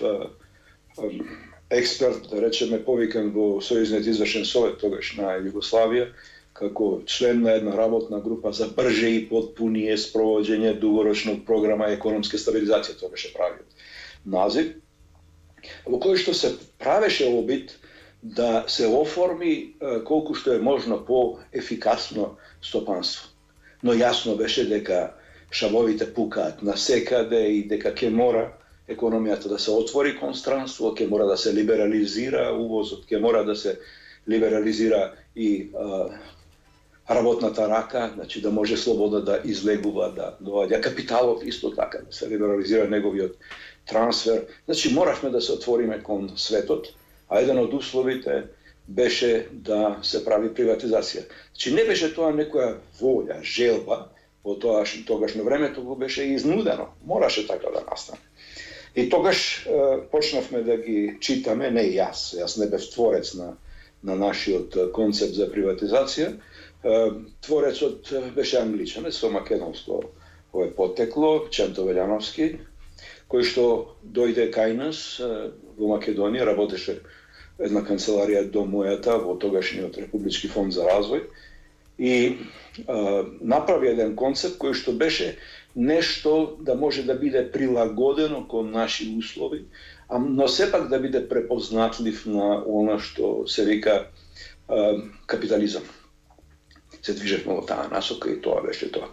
експерт, да речеме, повикан во Сојузниот извршен совет тогаш на Југославија, како член на една работна група за брже и потпунije спровоđenje дугорочног програма економска стабилизација, тоа беше правиот назив, во кој што се правеше обид да се оформи колку што е можно по-ефикасно стопанство. Но јасно беше дека шавовите пукаат насекаде и дека ќе мора економијата да се отвори кон странство, ќе мора да се либерализира увозот, ќе мора да се либерализира и работната рака, значи да може слобода да излегува, да доаѓа капиталот исто така, да се либерализира неговиот трансфер. Значи моравме да се отвориме кон светот, а еден од условите беше да се прави приватизација. Значи не беше тоа некоја волја, желба во тогашно време, тоа беше изнудено. Мораше така да настане. И тогаш почнавме да ги читаме, не јас не бев творец на нашиот концепт за приватизација. Творецот беше англичанец со македонско потекло, Ченто Велјановски, кој што дојде кај нас во Македонија, работеше една канцеларија до мојата во тогашниот Републички фонд за развој и направи еден концепт кој што беше нешто да може да биде прилагодено кон наши услови, но сепак да биде препознатлив на она што се вика капитализам. Се движевме во таа насока и тоа беше тоа.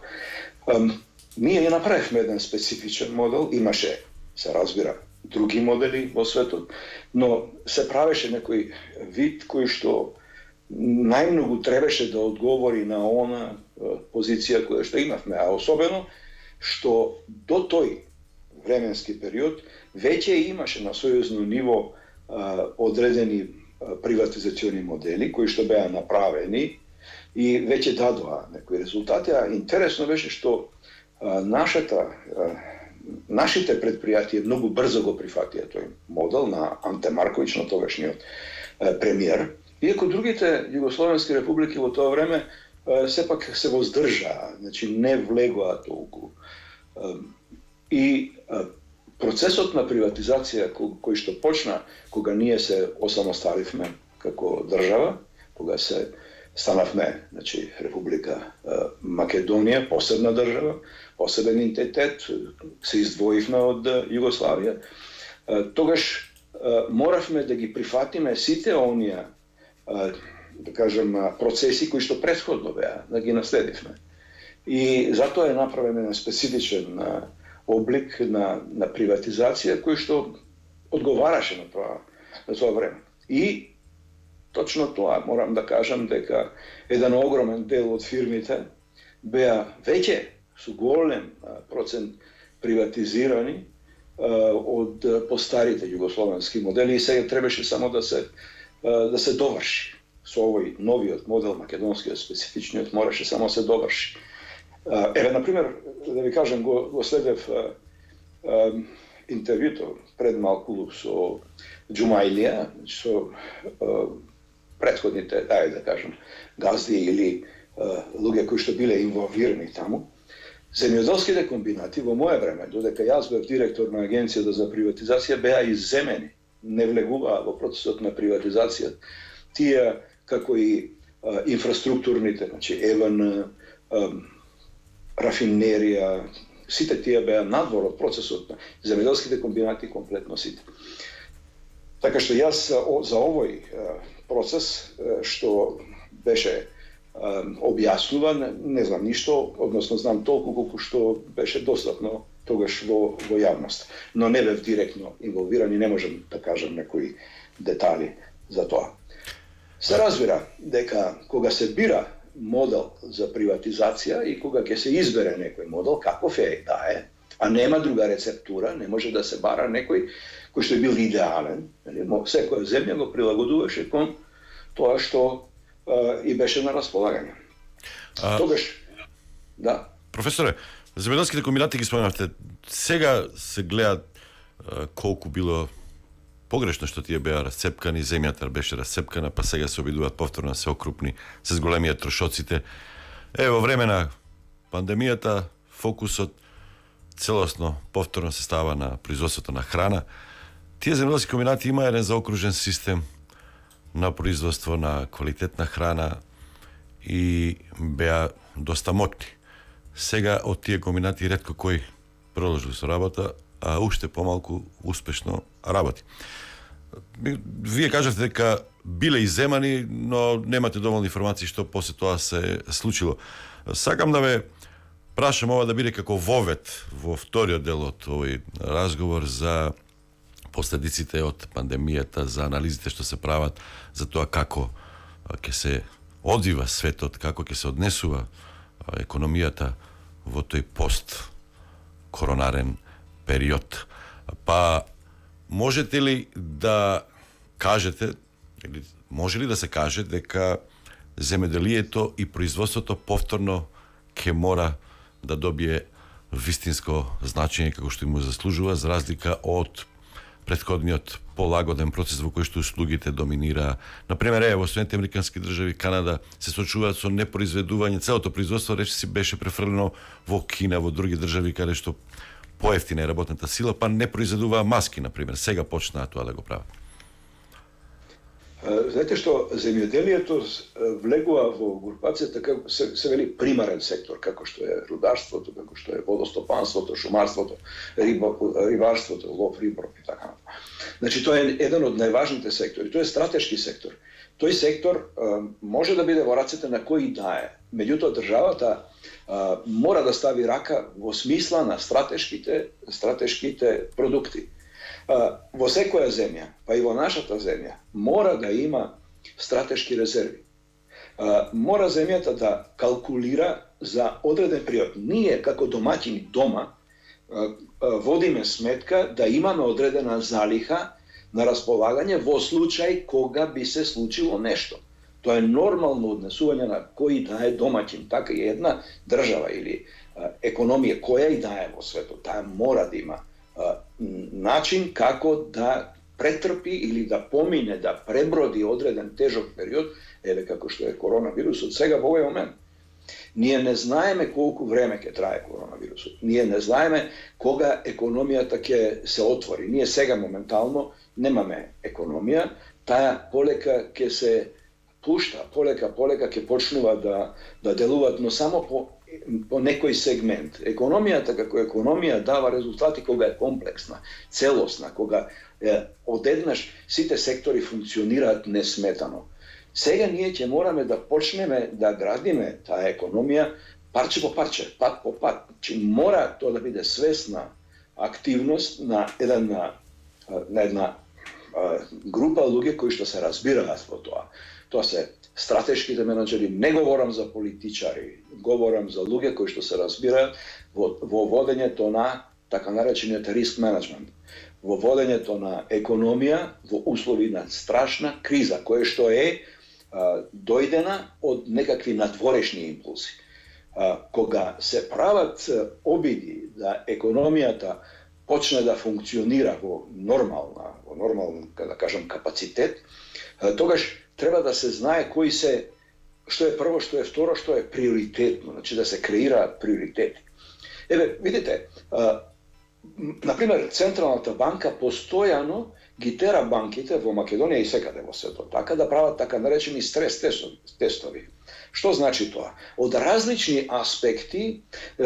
Ние ја направивме еден специфичен модел, имаше, се разбира, други модели во светот, но се правеше некој вид кој што најмногу требаше да одговори на она позиција која што имавме, а особено што до тој временски период веќе имаше на сојузно ниво одредени приватизациони модели кои што беа направени и веќе дадоа некои резултати, а интересно беше што нашите предпријатија многу брзо го прифатија тој модел на Анте Марковиќ, на тогашниот премиер, иако другите југословенски републики во тоа време сепак се воздржаа, значи не влегоа толку И процесот на приватизација кој што почна кога ние се осамосталивме како држава, кога се станавме, значи, Република Македонија, посебна држава, посебен ентитет, се издвоивме од Југославија, тогаш моравме да ги прифатиме сите оние, да кажем, процеси кои што претходно беа, да ги наследивме. И затоа е направен еден специфичен облик на приватизација кој што одговараше на тоа време. И точно тоа морам да кажам дека еден огромен дел од фирмите беа веќе со голем процент приватизирани од постарите југословенски модели и сега требаше само да се доврши. Со овој новиот модел, македонскиот специфичниот, мораше само да се доврши. Еве, например, да ви кажам, го следев интервјуто пред малку со Джумаилија, со претходните, да кажем, газди или луѓе кои што биле инволвирани таму. Земјоделските комбинати во моје време, додека јас бев директор на Агенцијата за приватизација, беа изземени, не влегуваа во процесот на приватизација. Тие, како и инфраструктурните, значи ЕВН, рафинерија, сите тие беа надвор од процесот на земјоделските комбинати, комплетно сите. Така што јас за овој процес што беше објаснуван, не знам ништо, односно знам толку колку што беше достапно тогаш во јавност. Но не бев директно инволвиран и не можам да кажам некои детали за тоа. Се разбира дека кога се бира модел за приватизација и кога ќе се избере некој модел, каков е да е, а нема друга рецептура, не може да се бара некој кој што е бил идеален, секоја земја го прилагодуваше кон тоа што и беше на располагање. Тогаш, да. Професоре, земјоделските комбинати ги споменавте. Сега се гледа колку било погрешно што тие беа расцепкани, земјата беше расцепкана, па сега се обидуваат повторно се окрупни, се зголемија трошоците. Во време на пандемијата фокусот целосно повторно се става на производството на храна. Тие земјоделски комбинати има еден заокружен систем на производство на квалитетна храна и беа доста моќни. Сега од тие комбинати ретко кој продолжил со работа, а уште помалку успешно работи. Вие кажавте дека биле изземани, но немате доволни информации што после тоа се случило. Сакам да ве прашам ова да биде како вовет во вториот дел од овој разговор за последиците од пандемијата, за анализите што се прават, за тоа како ќе се одвива светот, како ќе се однесува економијата во тој пост-коронарен период. Па, можете ли да кажете, или може ли да се каже дека земјоделието и производството повторно ќе мора да добие вистинско значење како што му заслужува, за разлика од претходниот полагоден процес во кој што услугите доминира. Например, во Соединетите американски држави, Канада се соочуваат со непроизведување, целото производство речиси беше префрлено во Кина, во други држави каде што поевтина е работната сила, па не произведуваа маски, например. Сега почнаа тоа да го прават. Знаете што, земјоделието влегува во групацијата како се вели примарен сектор, како што е рударството, како што е водостопанството, шумарството, рибарството, лов, риболов и така. Значи, тоа е еден од најважните сектори. Тоа е стратешки сектор. Тој сектор може да биде во рацете на кој да е. Меѓутоа, државата мора да стави рака во смисла на стратешките продукти. Во секоја земја, па и во нашата земја, мора да има стратешки резерви. Мора земјата да калкулира за одреден период. Ние, како домаќини дома, водиме сметка да имаме одредена залиха на располагање во случај кога би се случило нешто. Тоа е нормално однесување на кој да е домаќин, така и една држава или економија која и да е во светот, таа мора да има начин како да претрпи или да помине, да преброди одреден тежок период, еве како што е коронавирусот сега во овој момент. Ние не знаеме колку време ќе трае коронавирусот. Ние не знаеме кога економијата ќе се отвори. Ние сега моментално немаме економија, таа полека ќе се пушта, полека ќе почнува да делуваат, но само по некој сегмент. Економијата како економија дава резултати кога е комплексна, целосна, кога одеднаш сите сектори функционираат несметано. Сега ние ќе мораме да почнеме да градиме таа економија парче по парче, пат по пат. Че мора тоа да биде свесна активност на една група луѓе кои што се разбираат во тоа. Тоа се стратешките менаџери, не говорам за политичари, говорам за луѓе кои што се разбираат во водењето на така наречениот риск менеджмент, во водењето на економија во услови на страшна криза, која што е дојдена од некакви надворешни импулси. Кога се прават обиди да економијата почне да функционира во нормален, да кажам, капацитет, тогаш треба да се знае кои се, што е прво, што е второ, што е приоритетно, значи да се креираат приоритети. Еве, видите, например, Централната банка постојано ги тера банките во Македонија и секаде во светот, така да прават така наречени стрес тестови. Што значи тоа? Од различни аспекти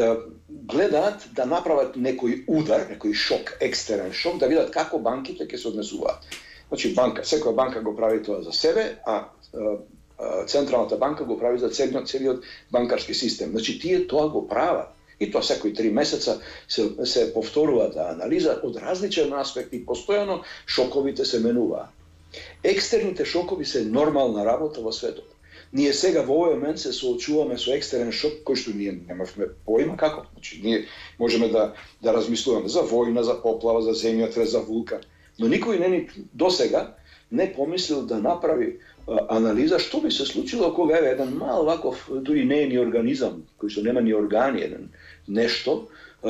гледаат да направат некој удар, некој шок, екстерен шок, да видат како банките ќе се однесуваат. Значи, секоја банка го прави тоа за себе, а Централната банка го прави за целиот банкарски систем. Значи, тие тоа го прават. И тоа секои 3 месеца се повторува анализа од различен аспект и постојано шоковите се менуваат. Екстерните шокови се нормална работа во светот. Ние сега во овој момент се соочуваме со екстерен шок кој што ние немавме поима како. Значи, ние можеме да размислуваме за војна, за поплава, за земјотрес, за вулкан. Но никој досега не помислил да направи анализа што би се случило кога еден мал ваков, дури не е ни организам, кој што нема ни органи, еден нешто,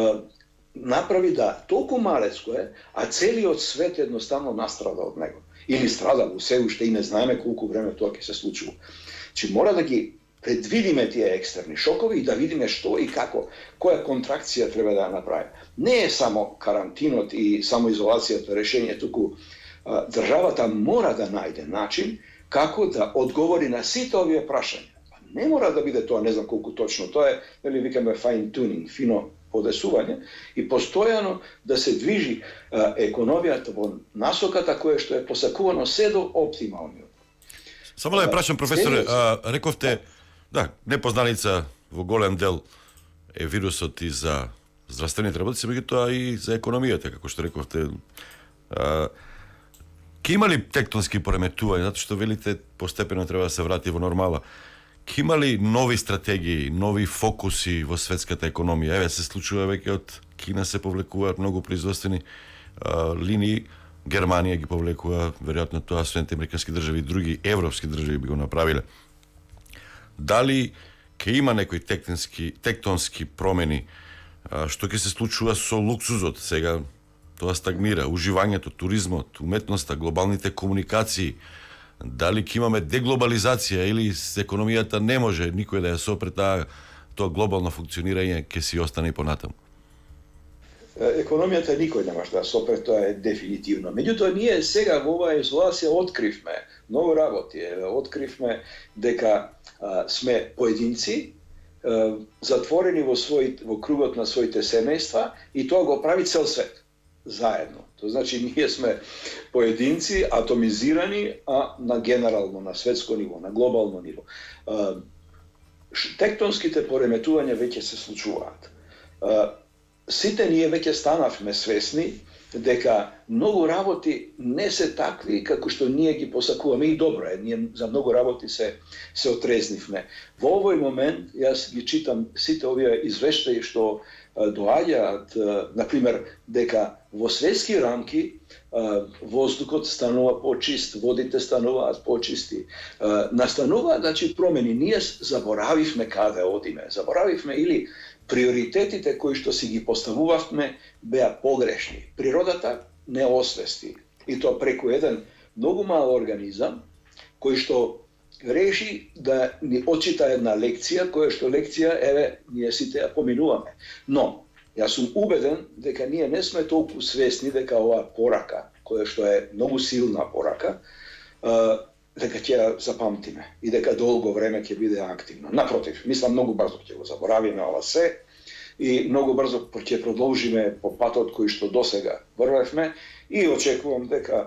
направи толку малецко е, а целиот свет едноставно настрада од него. Или страдало, се уште и не знаеме колку време тоа ќе се случило. Че мора да ги предвидиме тие екстерни шокови и да видиме што и како, која контракција треба да ја направи. Не е само карантинот и самоизолацијата решение, туку државата мора да најде начин како да одговори на сите овие прашања. Не мора да биде тоа, не знам колку точно, тоа е, нели викаме fine tuning, фино подесување и постојано да се движи економијата во насоката која што е посакувано се до оптималниот. Само да ја прашам, професоре, рековте, да, непознаница во голем дел е вирусот и за здравствените работници, меѓутоа и за економијата, како што рековте. Ке има ли тектонски пореметувања, затоа што велите постепено треба да се врати во нормала? Ке има ли нови стратегии, нови фокуси во светската економија? Еве, се случува веќе од Кина се повлекуваат многу производствени линии, Германија ги повлекува, веројатно тоа Соединените американски држави и други европски држави би го направиле. Дали ке има некои тектонски промени, што ќе се случува со луксузот сега? Тоа стагнира, уживањето, туризмот, уметноста, глобалните комуникации. Дали ќе имаме деглобализација или с економијата не може никој да ја сопре тоа глобално функционирање ќе си остане и понатаму? Економијата никој не може да сопре, тоа е дефинитивно. Меѓутоа, ние сега во оваа изолација откривме многу работи. Откривме дека сме поединци, затворени во кругот на своите семејства и тоа го прави цел свет. Заедно. Тоа значи ние сме поединци, атомизирани, а на генерално, на светско ниво, на глобално ниво. Тектонските пореметувања веќе се случуваат. Сите ние веќе станавме свесни дека многу работи не се такви како што ние ги посакуваме и добро е. Ние за многу работи се отрезнивме. Во овој момент јас ги читам сите овие извештаи што доаѓаат, например, дека во светски рамки воздухот станува почист, водите стануваат почисти. Настануваат, значи, промени. Ние заборавивме каде одиме. Заборавивме или приоритетите кои што си ги поставувавме беа погрешни. Природата не освести. И тоа преку еден многу мал организам кој што реши да ни очита една лекција, која што лекција, еве, ние сите ја поминуваме. Но, јас сум убеден дека ние не сме толку свесни дека оваа порака, која што е многу силна порака, дека ќе ја запамтиме и дека долго време ќе биде активна. Напротив, мислам многу брзо ќе го заборавиме ова се и многу брзо ќе продолжиме по патот кој што досега врвевме и очекувам дека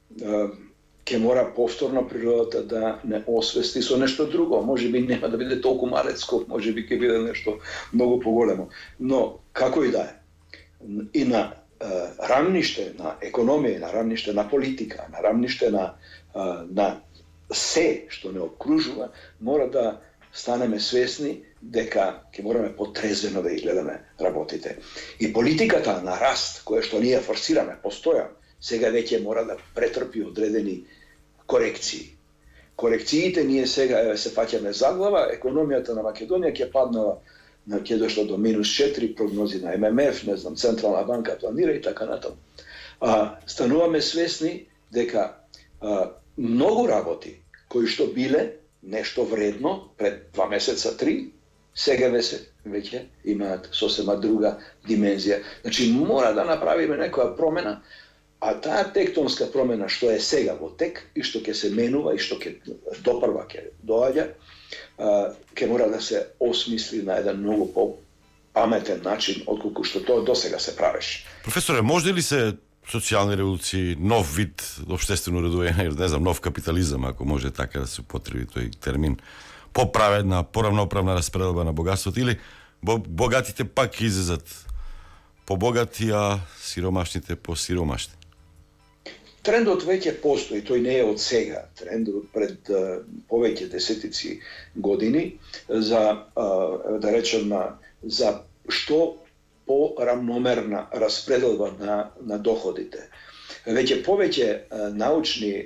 ќе мора повторно природата да не освести со нешто друго. Може би нема да биде толку малецко, може би ќе биде нешто многу поголемо. Но, како и да е, и на рамниште на економија, на рамниште на политика, на рамниште на се што не окружува, мора да станеме свесни дека ќе мораме потрезвено да ги гледаме работите. И политиката на раст, која што ние форсираме постојано, сега веќе мора да претрпи одредени корекции. Корекциите ние сега се фаќаме заглава, економијата на Македонија ќе паднала, ќе дошло до -4 прогнози на ММФ, не знам, Централна банка планира и така натаму. Стануваме свесни дека многу работи кои што биле нешто вредно пред 2 месеца, 3, сега веќе имаат сосема друга димензија. Значи мора да направиме некоја промена, а таа тектонска промена што е сега во тек и што ќе се менува и што ќе допрва ќе доаѓа, ќе мора да се осмисли на еден многу по-паметен начин отколку што тоа досега се правеше. Професоре, може ли се социјални револуции, нов вид општествено редување, не знам, нов капитализам, ако може така да се употреби тој термин, поправедна, поравноправна распределба на богатството, или богатите пак излезат побогати, а сиромашните посиромашни? Трендот веќе постои, тој не е од сега. Трендот пред повеќе десетици години за, да речем, за што по-рамномерна распределба на доходите. Веќе повеќе научни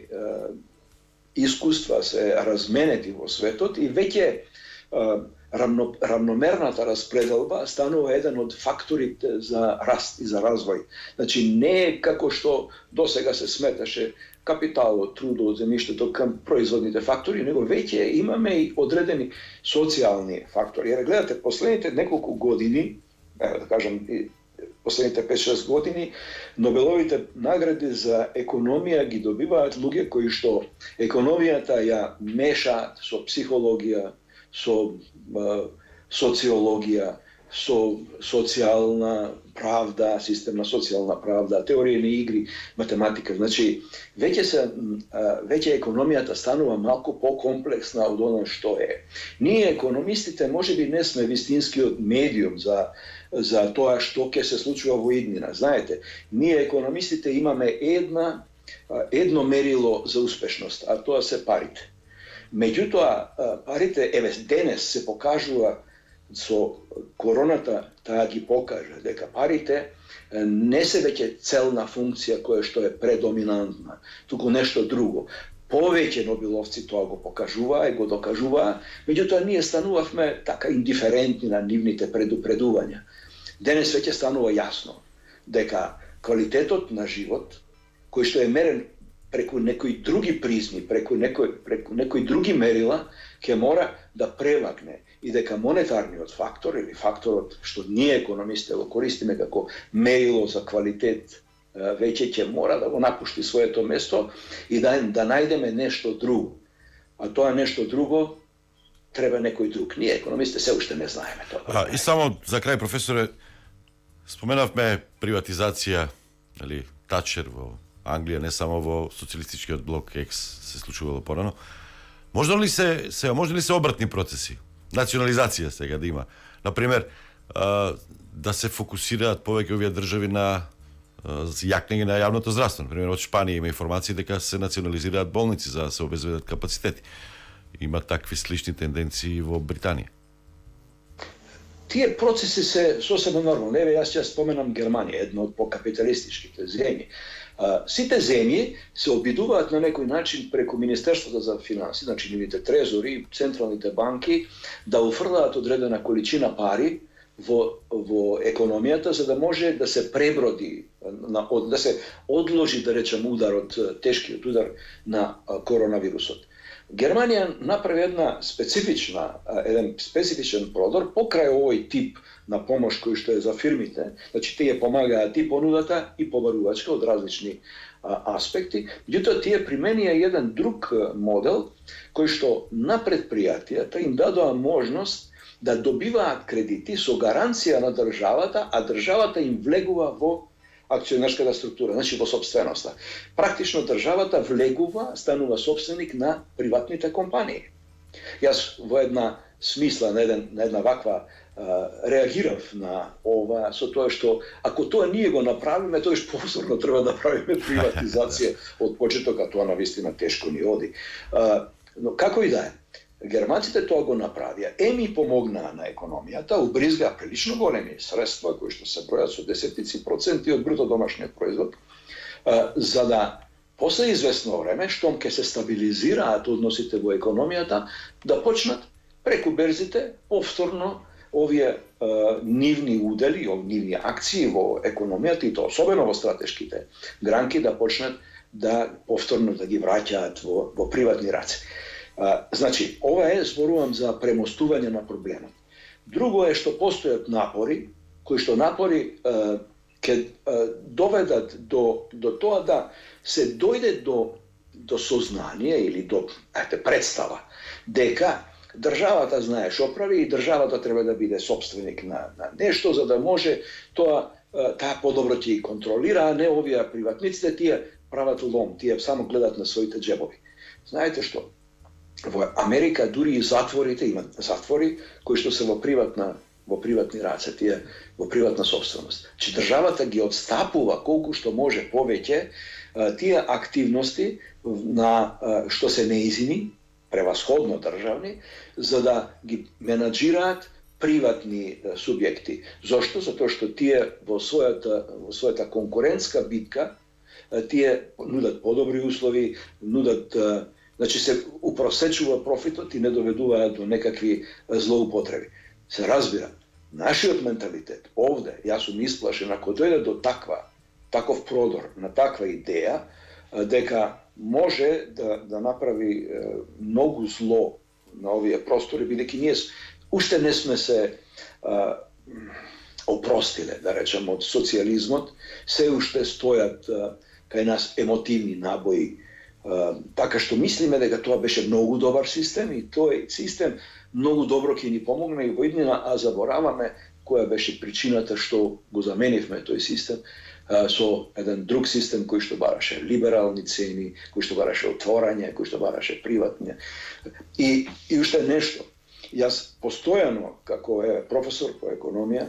искуства се разменети во светот и веќе рамномерната распределба станува еден од факторите за раст и за развој. Значи не е како што досега се сметаше капиталот, трудот, земјиштето кон производните фактори, него веќе имаме и одредени социјални фактори. Jer гледате, последните неколку години, да кажам, последните 5-6 години, Нобеловите награди за економија ги добиваат луѓе кои што економијата ја мешаат со психологија, со социологија, со социјална правда, систем на социјална правда, теоријни игри, математика. Значи, веќе економијата станува малку по-комплексна од она што е. Ние, економистите, можеби не сме вистинскиот медиум за тоа што ќе се случува во иднина. Знаете, ние, економистите, имаме едно мерило за успешност, а тоа се парите. Меѓутоа, парите, еве, денес се покажува со короната, таа ги покажа дека парите не се веќе целна функција која што е предоминантна, туку нешто друго. Повеќе нобеловци тоа го покажуваа и го докажуваа, меѓутоа ние станувавме така индиферентни на нивните предупредувања. Денес веќе станува јасно дека квалитетот на живот, кој што е мерен преку некои други призми, преку некои други мерила, ќе мора да превагне и дека монетарниот фактор или факторот што ние економистите го користиме како мерило за квалитет, веќе ќе мора да го напушти своето место и да најдеме нешто друго. А тоа нешто друго треба некој друг. Ние економистите се уште не знаеме тоа. И само за крај, професоре, споменавме приватизација, нели, Тачер во Англија, не само во социјалистичкиот блок Екс се случувало порано. Може ли се обратни процеси? Национализација сега да има. Например, да се фокусираат повеќе овие држави на јакнење на јавното здравство. Например, од Шпанија има информации дека се национализираат болници за да се обезбедат капацитети. Има такви слични тенденции во Британија. Тие процеси се сосема нормални. Еве, јас ќе споменам Германија, една од покапиталистичките земји. Сите земји се обидуваат на некој начин преку Министерството за финанси, значи нивните трезори, централните банки, да уфрлаат одредена количина пари во економијата, за да може да се преброди, да се одложи, да речем, тешкиот удар на коронавирусот. Германија направи еден специфичен продор покрај овој тип на помош кој што е за фирмите, значи тие помагаат и понудата и побарувачка од различни аспекти, меѓутоа тие применија еден друг модел кој што на предпријатијата им дадоа можност да добиваат кредити со гаранција на државата, а државата им влегува во акционерската структура, значи во собственоста. Практично државата влегува, станува собственик на приватните компании. Јас во една смисла, на една ваква реагирав на ова со тоа што ако тоа ние го направиме, тоаш повторно треба да правиме приватизација од почеток, а тоа навистина тешко ни оди. Но како и да е, германците тоа го направија. Еми помогнаа на економијата, убризгаа прилично големи средства кои што се бројат со десетици проценти од бруто домашниот производ, за да после известно време, штом ќе се стабилизираат односите во економијата, да почнат преку берзите повторно овие нивни удели, нивни акции во економијата, и тоа особено во стратешките гранки, да почнат да повторно да ги враќаат во приватни раце. Значи, ова зборувам за премостување на проблемот. Друго е што постојат напори, кои што напори ќе доведат до тоа да се дојде до сознание или до представа дека државата знае што прави и државата треба да биде собственик на нешто, за да може таа подобро ќе ги контролира, а не овие приватниците, тие прават лом, тие само гледат на своите джебови. Знаете што? Во Америка дури и затворите, имат затвори кои што се во приватни раце, тие во приватна собственост. Че државата ги отстапува колку што може повеќе тие активности на што се неизини, превасходно државни, за да ги менаџираат приватни субјекти. Зошто? Затоа што тие во својата конкурентска битка тие нудат подобри услови, значи се упросечува профитот и не доведуваат до некакви злоупотреби. Се разбира, нашиот менталитет овде, јас сум исплашен, ако дојде до таков продор, на таква идеја, дека може да направи многу зло на овие простори, бидејќи ние уште не сме се опростиле, да речем, од социјализмот, се уште стојат кај нас емотивни набои, така што мислиме дека тоа беше многу добар систем и тој систем многу добро ќе ни помогне и во иднина, а забораваме која беше причината што го заменивме тој систем со еден друг систем кој што бараше либерални цени, кој што бараше отворање, кој што бараше приватни. И уште нешто. Јас постојано, како професор по економија,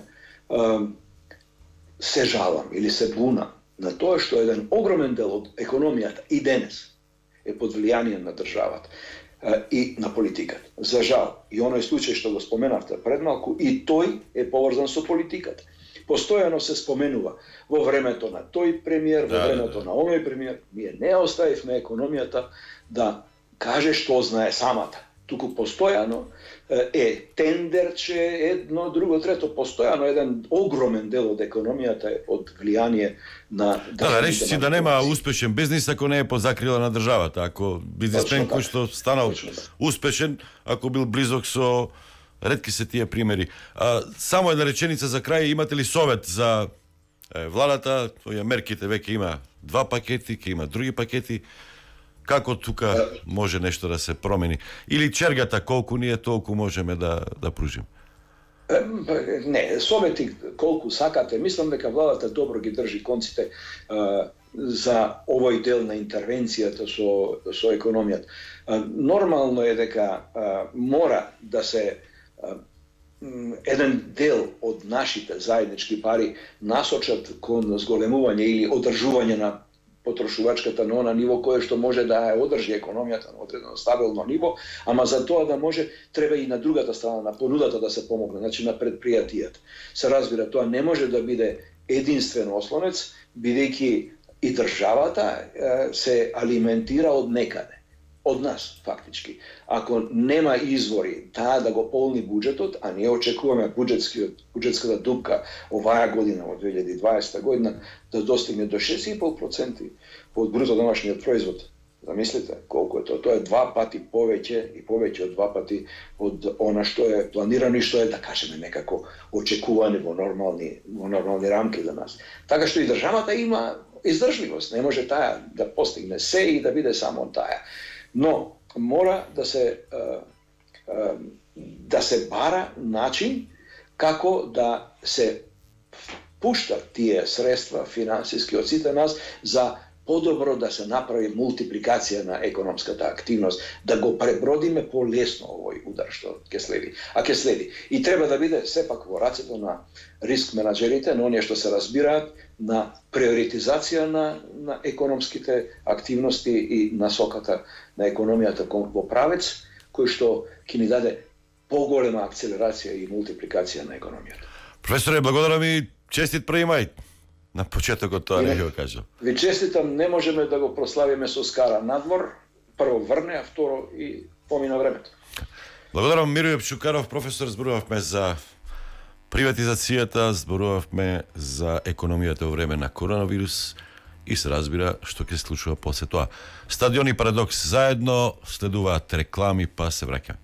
се жалам или се бунам на тоа што еден огромен дел од економијата и денес е под влијание на државата и на политиката. За жал, и оној случај што го споменавте пред малку, и тој е поврзан со политиката. Постојано се споменува во времето на тој премиер, во времето на оној премиер. Ние не оставивме економијата да каже што знае самата. Туку постојано е тендерче, едно, друго, трето, постојано еден огромен дел од економијата е од влијание на речи си да нема успешен бизнис ако не е под закрила на државата. Ако бизнисмен кој што станал успешен, ако бил близок со ретки се тие примери. Само една реченица за крај, имате ли совет за владата? Овие мерките веќе има 2 пакети, ќе има други пакети. Како тука може нешто да се промени? Или чергата колку ние толку можеме да пружиме? Не, совети колку сакате. Мислам дека владата добро ги држи конците за овој дел на интервенцијата со економијата. Нормално е дека мора да се еден дел од нашите заеднички пари насочат кон зголемување или одржување на потрошувачката на она ниво кое што може да ја одржи економијата на одредено стабилно ниво, ама за тоа да може треба и на другата страна, на понудата да се помогне, значи на предпријатијата. Се разбира, тоа не може да биде единствен ослонец, бидејќи и државата се алиментира од некаде. Од нас, фактички. Ако нема извори таа да го полни буџетот, а ние очекуваме буџетската дупка оваа година, во 2020 година, да достигне до 6,5% од бруто домашниот производ Замислите колку е тоа. Тоа е 2 пати повеќе и повеќе од 2 пати од она што е планирано и што е, да кажеме, некако очекуване во нормални рамки за нас. Така што и државата има издржливост, не може таа да постигне се и да биде само таа. Но мора да се бара начин како да се пуштат тие средства финансиски од сите нас за подобро да се направи мултипликација на економската активност, да го пребродиме полесно овој удар што ќе следи. А ќе следи. И треба да биде сепак во рацето на риск менаџерите, на оние што се разбираат, на приоритизација на економските активности и насоката на економијата во правец, кој што ќе ни даде поголема акцелерација и мултипликација на економијата. Професоре, благодарам и честит први мај. На почетокот тоа не го кажа. Ви честитам, не можеме да го прославиме со скара надвор, прво врне, а второ и помина времето. Благодарам, Миројуб Чукаров, професор, зборувавме за приватизацијата, зборувавме за економијата во време на коронавирус и се разбира што ќе се случува после тоа. Стадион и Парадокс заедно следуваат реклами, па се враќаме.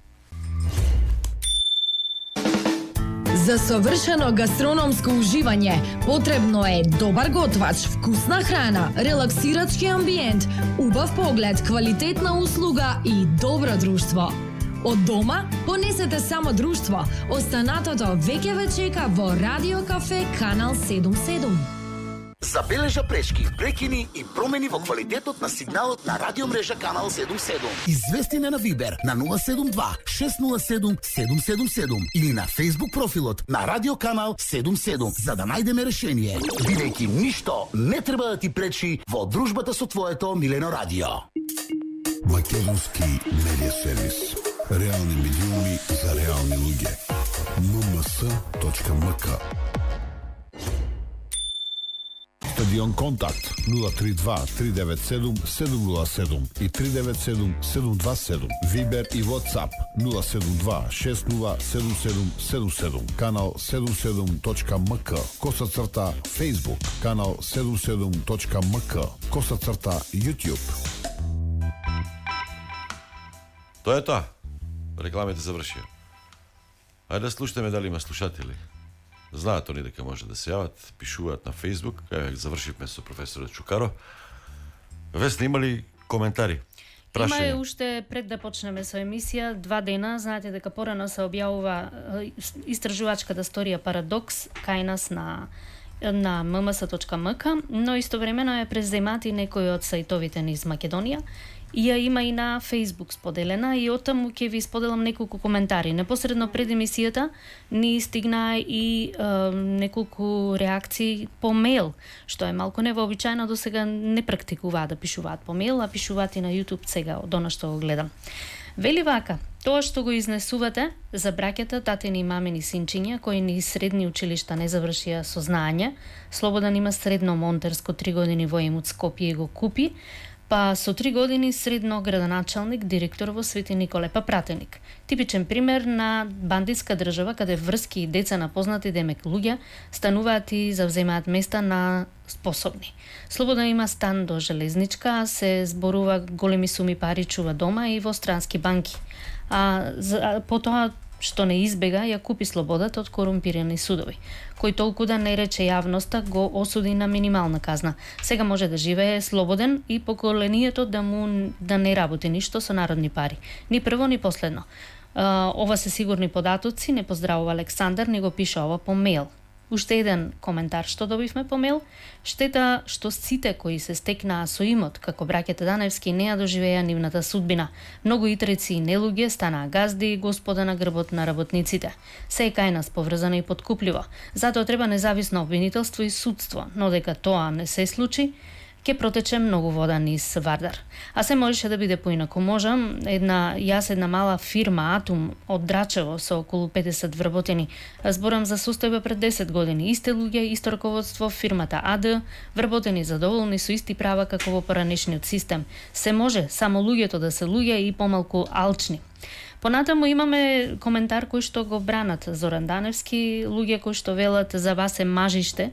За совршено гастрономско уживање потребно е добар готвач, вкусна храна, релаксирачки амбиент, убав поглед, квалитетна услуга и добро друштво. Од дома понесете само друштво. Останатото веќе ве чека во Радио Кафе Канал 77. Забележа пречки, прекини и промени во квалитетот на сигналот на радиомрежа Канал 77. Извести на Вибер на 072 607 777 или на Facebook профилот на Радио Канал 77 за да најдеме решение. Бидејќи ништо не треба да ти пречи во дружбата со твоето милено радио. Македонски медиа сервис. Реални медиуми за реални луѓе. mms.mk. Стадион Контакт 032 397 707 и 397 727. Вибер и WhatsApp 072 607777. Канал 77.mk. _. Facebook. Канал 77.mk. _ YouTube. Тоа е тоа. Рекламите завршија. Ајде да слушаме дали има слушатели. Знаат они дека може да се јават, пишуваат на Facebook. Завршивме со професорот Чукаро. Весна, има ли коментари? Има е уште пред да почнеме со емисија 2 дена. Знаете дека порано се објавува истражувачката сторија Парадокс кај нас на mms.mk, но истовремено е преземат и некој од сајтовите низ Македонија. И ја има и на Facebook споделена и оттаму ќе ви споделам неколку коментари. Непосредно пред емисијата ни стигна и неколку реакции по мејл, што е малку невообичаено, до сега не практикуваат да пишуваат по мејл, а пишуваат и на YouTube сега, од она што го гледам. Вели вака: тоа што го изнесувате за браќата, татини и мамини синчиња кои ни средни училишта не завршија со знаење, Слободан има средно монтерско 3 години во Имот Скопје и го купи, па со 3 години средно градоначалник, директор во Свети Николе, па пратеник. Типичен пример на бандитска држава каде врски и деца на познати демек луѓе стануваат и завземаат места на способни. Слободан има стан до железничка, се зборува големи суми пари чува дома и во странски банки. Потоа што не избега, ја купи слободата од корумпирани судови, кој толку да не рече јавноста го осуди на минимална казна. Сега може да живее слободен и поколението да не работи ништо со народни пари. Ни прво, ни последно. Ова се сигурни податоци, не поздравува Александар, ни го пише ова по мејл. Уште еден коментар што добивме по мејл: штета што сите кои се стекнаа со имот, како браќата Даневски, не ја доживеа нивната судбина. Многу итреци и нелуѓе станаа газди и господа на грбот на работниците. Се е кај нас поврзано и подкупливо. Затоа треба независно обвинителство и судство, но дека тоа не се случи, ќе протече многу вода низ Вардар. А се можеше да биде поинаку. Можам, една мала фирма Атум од Драчево со околу 50 вработени. Зборам за состојба пред 10 години. Исти луѓе, исто раководство, фирмата АД, вработени задоволни со исти права како во поранешниот систем. Се може, само луѓето да се луѓе и помалку алчни. Понатаму имаме коментар кој што го бранат Зоран Даневски, луѓе кои што велат за вас е мажиште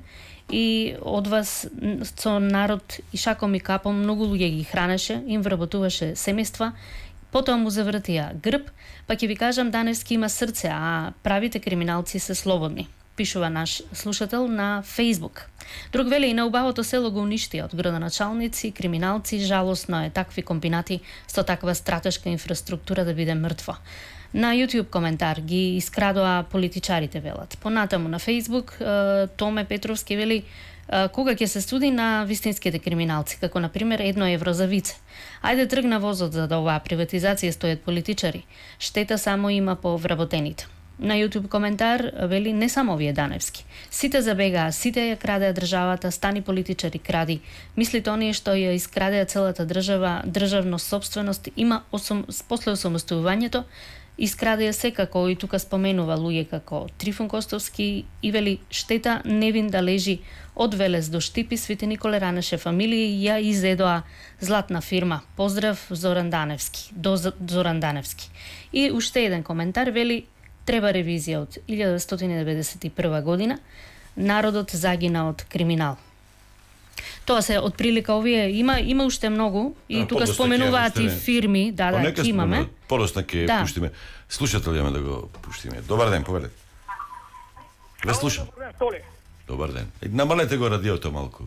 и од вас со народ и шаком и капом многу луѓе ги хранеше, им вработуваше семејства, потоа му завртија грб, па ќе ви кажам, Даневски има срце, а правите криминалци се слободни, пишува наш слушател на Facebook. Друг вели, и на убавото село го уништија од градоначалници, криминалци, жалосно е такви комбинати со таква стратешка инфраструктура да биде мртво. На YouTube коментар ги искрадоа политичарите, велат. Понатаму на Facebook Томе Петровски вели, кога ќе се суди на вистинските криминалци, како на пример 1 евро за вице. Ајде тргна возот за да оваа приватизација стојат политичари. Штета само има по вработените. На YouTube коментар вели, не само овие Даневски. Сите забегаа, сите ја крадеа државата, стани политичари кради. Мислите оние што ја искрадеа целата држава, државна собственост, има после осамостојувањето, искрадеа се, како и тука споменува луѓе како Трифун Костовски, и вели, штета невин да лежи од Велес до Штипи, Свети Николе ранеше фамилии, ја изедоа златна фирма. Поздрав Зоран Даневски, до Зоран Даневски. И уште еден коментар вели, треба ревизија од 1991 година, народот загина од криминал. Тоа се од прилика овие има уште многу и тука споменуваат и фирми, ќе имаме. Подоцна ќе пуштиме. Слушател јаме да го пуштиме. Добар ден, повелете. Ве слушам. Добар ден. Намалете го радиото малку.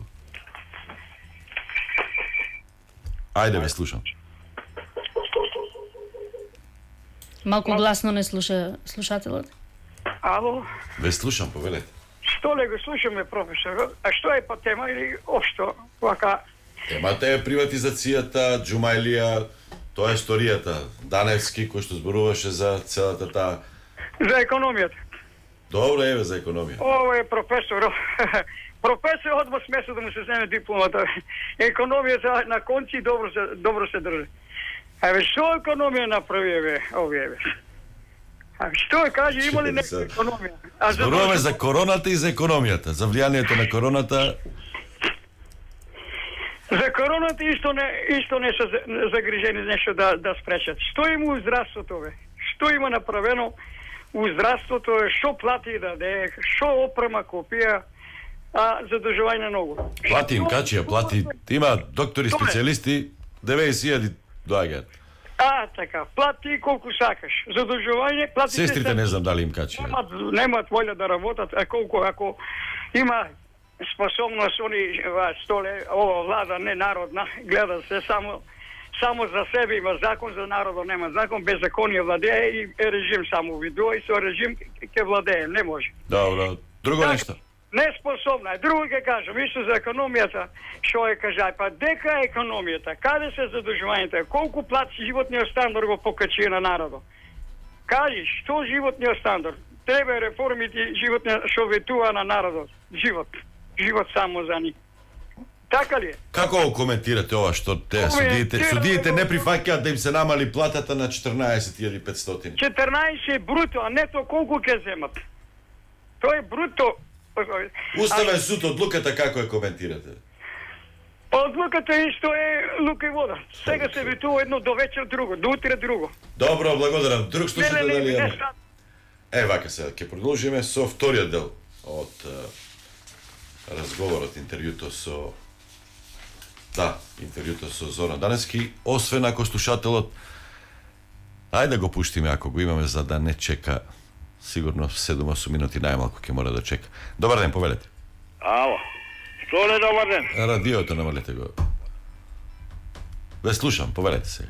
Ајде, ве слушам. Малку гласно не слуша слушателот. Ало? Ве слушам, повелете. Што ли го слушаме, професор? А што е па тема или општо? Вака... Темата е приватизацијата, Џумајлија, тоа е историјата. Даневски, кој што зборуваше за целата таа... За економијата. Добро, еве, за економија. Ово е професор. Професор одма смесо да му се земе дипломата. Економијата на конци добро се држи. Еве, што економија направи, овие, што кажи, има ли некоја економија? Зборуваме за короната и за економијата, за влијанието на короната. За короната исто не се загрижени нешто да спречат. Што има у здравството, Што има направено у здравството, што плати да даде, што опрема купија, задолжување многу. Плати им качија, плати. Има доктори, специјалисти, 90.000 доаѓаат. Така, плати колку сакаш. Задолжување, плати... Сестрите не знам дали им качија. Немаат волја да работат, а колку, ако има способност, они ова влада не народна, гледа се само за себе, има закон, за народот нема закон, беззаконие владее и режим само видува и со режим ќе владее, не може. Добро, друго нешто. Неспособна е. Друго ќе кажам, исто за економијата, што е кажај, па дека е економијата, каде се задолжувањето, колку плати животниот стандард го покачи на народот? Кажи, што животниот стандард? Треба реформите животниот што ветува на народот. Живот само за нив. Така ли е? Како го коментирате ова што те судиите не прифаќаат да им се намали платата на 14.500? 14 бруто, а нето колку ќе земат? Тоа е бруто. Уставен суд, одлуката како ја коментирате? Одлуката исто е лука и вода. Сега се ветува едно до вечер друго, до утре друго. Добро, благодарам. Друг слушате дали е? Вака сега, ќе продолжиме со вториот дел од разговорот, интервјуто со Зоран Даневски, освен ако слушателот, ајде го пуштиме ако го имаме, за да не чека. Сигурно 7-8 минути најмалку ќе мора да чека. Добар ден, повелете. Ало. Што ли добар ден? Радиото намалете го. Ве слушам, повелете се.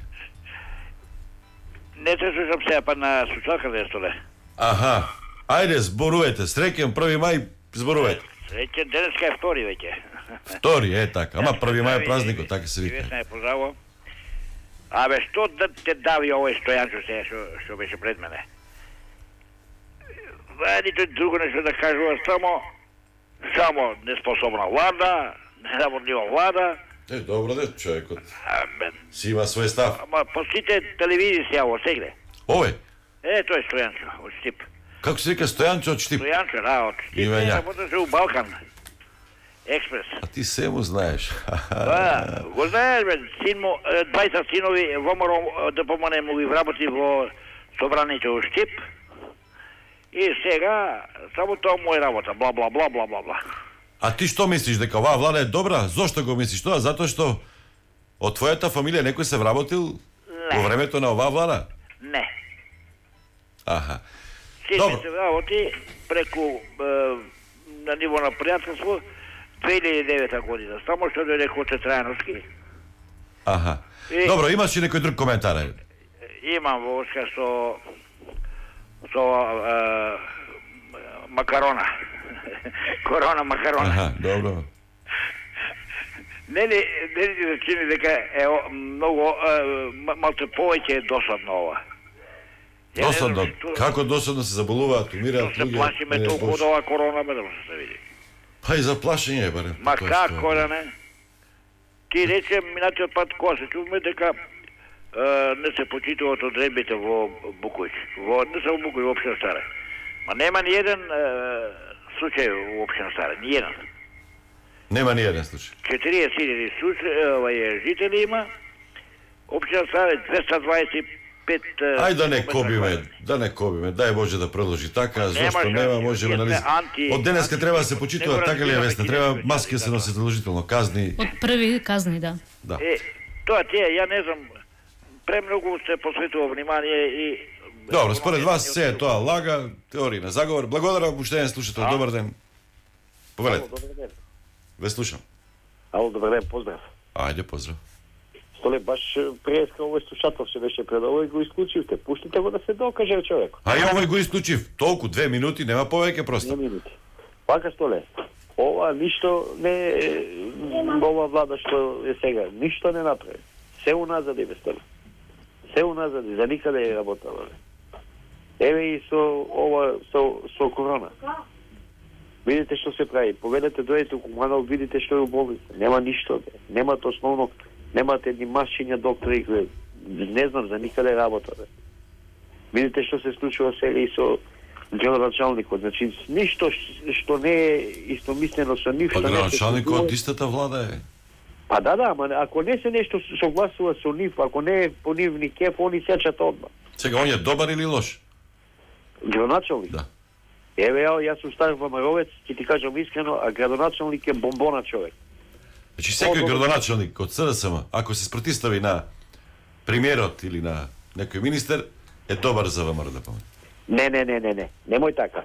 Не те слушам сега, па на слушалката што ле. Аха. Ајде, зборувате. Среќен 1 мај, зборувате. Среќен, денеска е 2 веќе. 2, така. Ама 1 мај е празникот, така се вика. Известна е поздраво. Абе, што да те дави овој Стојанчо сега што беше пред мене? Нито друго нешто да кажува, само неспособна влада, неработлива влада. Добро де, човекот. Си има свој став. Ама по сите телевизии се јаво сегле. Овој? Тој е Стојанчо, од Штип. Како се вика Стојанчо од Штип? Стојанчо, од Штип. Работеше у Балкан. Експрес. А ти се му знаеш. Го знаеш, бе. 20 синови ВМРО да помоне му ги вработи во собранието у Штип. И сега, само тоа му е работа, бла, бла, бла, бла, бла, бла. А ти што мислиш, дека оваа влада е добра? Зошто го мислиш тоа? Затоа што од твојата фамилија некој се вработил во времето на оваа влада? Не. Аха. Сите се вработи преку на ниво на пријателство 2009 година. Само што дојде Коце Трајановски. Аха. Добро, имаш ли некој друг коментар? Имам во врска со макарона. Корона макарона. Аха, добро. Не ли се чини дека е многу малце повеќе досадно ова? Досадно? Како досадно се заболуваат, умираат луѓе? Се плашиме толку од ова корона, бе да се види. Па и за плашење, барем. Ма како да не? Ти рече минатиот пат кога се чувме дека не се почитуваат одредбите во Букојќ. Не се во Букојќ, во општина Стара. Ма нема ни еден случај во општина Стара, ни еден. Нема ни еден случај. 40.000 жители има. Општина Стара 225. Ај да не кобиме, дај Боже да продолжи така, зашто нема, можеме, нали... Од денеска треба да се почитува, така ли е, Весна? Треба маски да се носи задолжително, казни... Од први казни, да. Тоа тие, ја не знам, премногу се посветува внимание и... Добро, според вас се е тоа лага, теорија на заговор. Благодарам, уште еден слушател, добар ден. Повелете. Ве слушам. Ало, добар ден, поздрав. Ајде, поздрав. Столе, баш преска овој слушател се беше пред овој го исклучивте. Пуштите го да се докаже човек. А ја овој го исклучив. Толку, 2 минути, нема повеќе просто. 2 минути. Пака, Столе, ова ништо не ова влада што е сега, ништо не направи. Се уназад е, Столе. Се уназад, за никаде е работало. Еве и со ова, со корона. Видите што се прави. Поведете, дојдете у Куманов, видите што е у болница. Нема ништо, немат основно, немате ни машиња, доктори, не знам, за никаде работа. Видите што се случува сега и со градоначалникот. Значи, ништо што не е истомислено со нив. Па градоначалникот истата влада е. Па да, ама ако не се нешто согласува со нив, ако не е по нивни кеф, они сечат одма. Сега, он е добар или лош? Градоначалник? Да. Еве, јас сум стар Вамаровец, ќе ти кажам искрено, а градоначалник е бомбона човек. Значи, секој градоначалник од СДСМ, ако се спротистави на премиерот или на некој министер, е добар за ВМРО да помне. Не, немој така.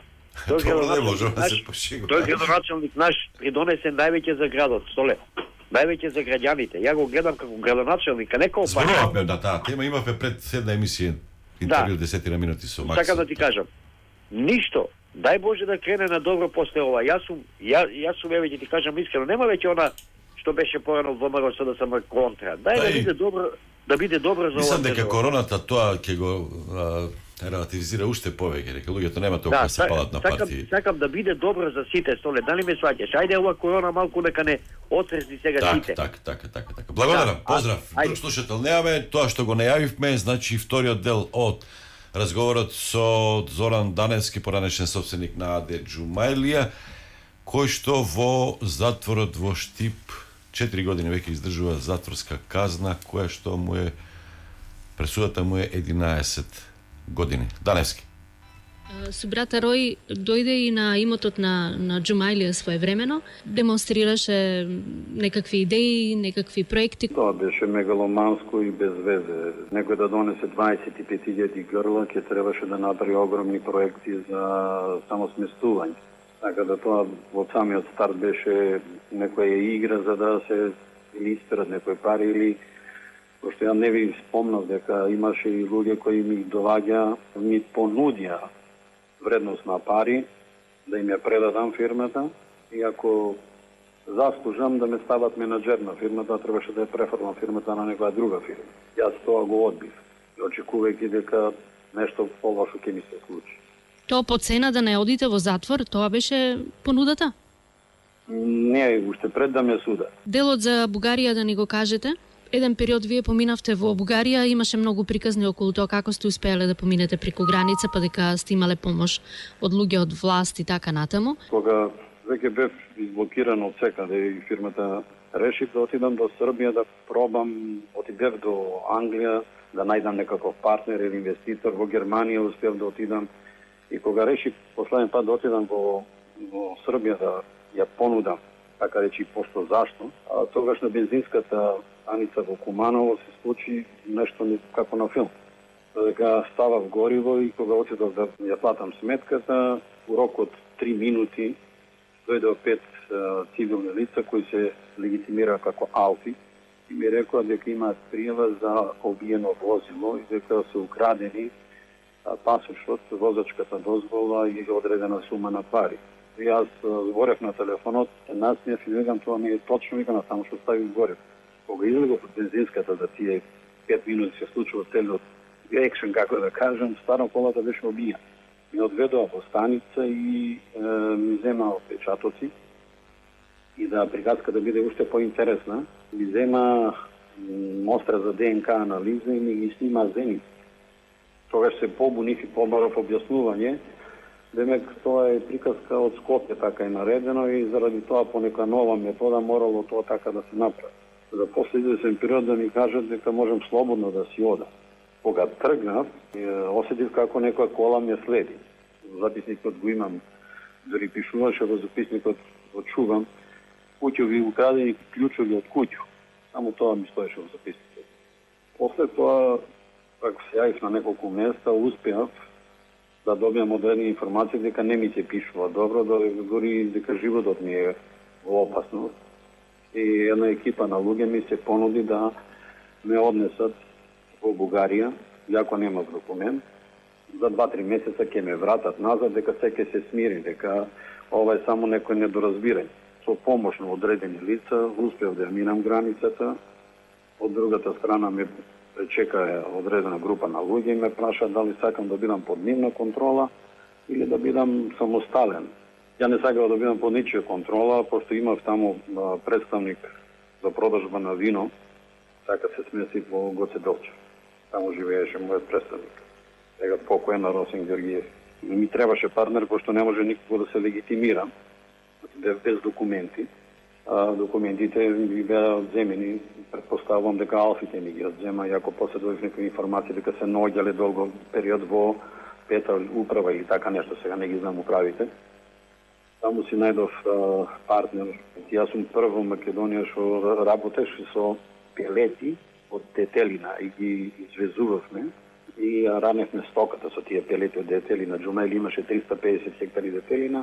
Тој градоначалник наш придонесе највеќе за градот, Столе. Највеќе за граѓаните. Ја го гледам како градоначалник, а не како партија. Зборувавме на таа тема, имавме пред една емисија интервју 10 на минути со Макс. Сакам да ти кажам. Ништо. Дај Боже да крене на добро после ова. Јас сум еве ќе ти кажам искрено, нема веќе она што беше порано во ВМРО да сам контра. Дај да биде добро, за ова. Мислам дека короната тоа ќе го релативизира уште повеќе, дека луѓето нема толку да се палат на партии. Сакам да биде добро за сите, Столе, дали ме сваќаш? Ајде ова корона малку нека не отрезни сега сите. Така. Благодарам, поздрав. Друг слушател немаме, тоа што го најавивме, значи вториот дел од разговорот со Зоран Даневски, поранешен собственик на АД Джумајлија, кој што во затворот во Штип 4 години веќе издржува затворска казна, која што му е пресудата му е 11 години. Даневски. Со брата Рој дојде и на имотот на Джумајлија своевремено, демонстрираше некакви идеи, некакви проекти. Тоа беше мегаломанско и без везе. Некој да донесе 25.000 грла, ќе требаше да направи огромни проекти за самосместување. Така да тоа во самиот старт беше некоја игра за да се или исперат некои пари или пошто ја не ви спомнав дека имаше и луѓе кои ми доваѓа, ми понудија вредност на пари, да им ја предадам фирмата и ако заслужам да ме стават менаџер на фирмата, требаше да ја преформам фирмата на некоја друга фирма. Јас тоа го одбив, очекувајќи дека нешто полошо ќе ми се случи. Тоа по цена да не одите во затвор, тоа беше понудата? Не, уште пред да ме суда. Делот за Бугарија да ни го кажете? Еден период вие поминавте во Бугарија, имаше многу приказни околу тоа како сте успеале да поминете преку граница, па дека сте имале помош од луѓе од власт и така натаму. Кога веќе бев изблокиран од секаде и фирмата решив да отидам до Србија да пробам, отидев до Англија да најдам некаков партнер или инвеститор, во Германија успев да отидам и кога решив последен пат да отидам во Србија да ја понудам, така речи, пошто зашто, а тогаш на бензинската станица во Куманово се случи нешто како на филм. Додека ставав гориво и кога отидов да ја платам сметката, у рок од 3 минути дојдоа 5 цивилни лица кои се легитимира како алфи и ми рекоа дека имаат пријава за обиено возило и дека се украдени пасошот, возачката дозвола и одредена сума на пари. И јас зборев на телефонот, насмеев и викам тоа не е точно, викам само што ставив горе. Кога излегов од бензинската за тие 5 минути се случува целиот екшен, како да кажам, стварно колата беше обија. Ми одведоа во станица и ми зема печатоци и да приказка да биде уште поинтересна, ми зема мостра за ДНК анализа и ми ги снима зеници. Тогаш се побунив и побаров објаснување, демек тоа е приказка од Скопје, така е наредено и заради тоа по нека нова метода морало тоа така да се направи. За после извесен период да ми кажат дека можем слободно да си одам. Кога тргнав, осетив како некоја кола ме следи. Записникот го имам, дори пишуваше во записникот, го чувам, куќови украдени клучови од куќо. Само тоа ми стоеше во записникот. После тоа, како се јавив на неколку места, успеав да добиам одредени информации дека не ми се пишува добро, дори дека животот ми е во опасност. И една екипа на луѓе ми се понуди да ме однесат во Бугарија, јако немав документ, за 2-3 месеца ќе ме вратат назад, дека се ќе се смири, дека ова е само некој недоразбирање. Со помош на одредени лица, успеав да ја минам границата, од другата страна ме пречека одредена група на луѓе и ме праша дали сакам да бидам под нивна контрола или да бидам самостален. Ја не сакав да бидам под ничија контрола, пошто имав таму представник за продажба на вино, така се смеси во Гоце Делчев. Таму живееше мојот представник. Сега покоен на Росен Георгиев. Ми требаше партнер, пошто не може никого да се легитимира, без документи. Документите ми беа одземени, предпоставувам дека алфите ми ги одзема, иако после дојдов некои информации дека се наоѓале долго период во пета управа или така нешто, сега не ги знам управите. Таму си најдов партнер. Јас сум прво во Македонија што работеше со пелети од детелина и ги извезувавме и раневме стоката со тие пелети од детелина. Џумајли имаше 350 хектари детелина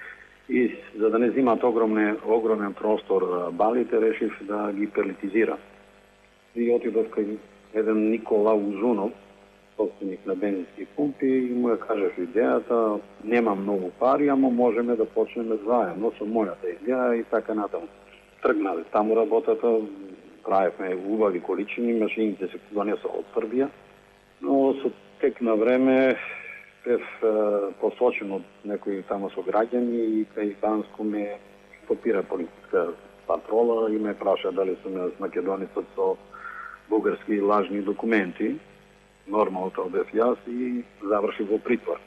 и за да не зимаат огромен простор балите, решив да ги пелетизирам. И отидов кај еден Никола Узунов, собственик на бензински пумпи, и му ја кажав идејата, нема многу пари, ама можеме да почнеме заедно со мојата идеја и така натаму. Тргнале таму работата, правевме убави количини, машините се донесоа од Србија, но со тек на време бев посочен од некои тамо со граѓани и кај Банско ме стопира полициска патрола и ме праша дали сум јас македонецот со бугарски лажни документи. Нормално тоа бев јас и заврши во притвор.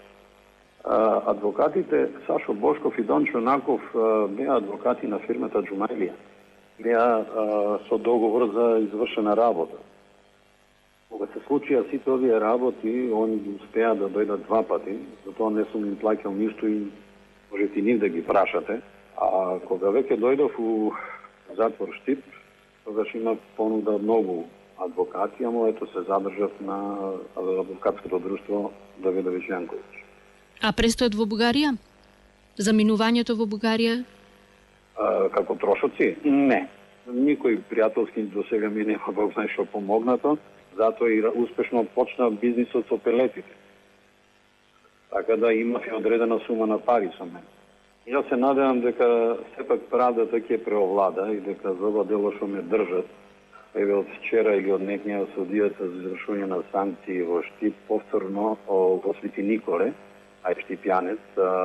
Адвокатите Сашо Бошков и Дончо Наков беа адвокати на фирмата Џумајлија. Беа со договор за извршена работа. Кога се случија сите овие работи, они успеа да дојдат 2 пати, затоа не сум им плаќал ништо и можете и нив да ги прашате. А кога веќе дојдов у затвор Штип, тогаш има понуда многу адвокати, ама ето се задржав на адвокатското друштво Давидович Јанковиќ. А престојот во Бугарија? Заминувањето во Бугарија? Како трошоци? Не. Никој пријателски до сега ми нема Бог знае што помогнато, затоа и успешно почна бизнисот со пелетите. Така да имав и одредена сума на пари со мене. Јас се надевам дека сепак правдата ќе преовлада и дека за ова дело што ме држат, еве од вчера или од некоја судијата за извршување на санкции во Штип, повторно во Свети Николе, ај Штипјанец,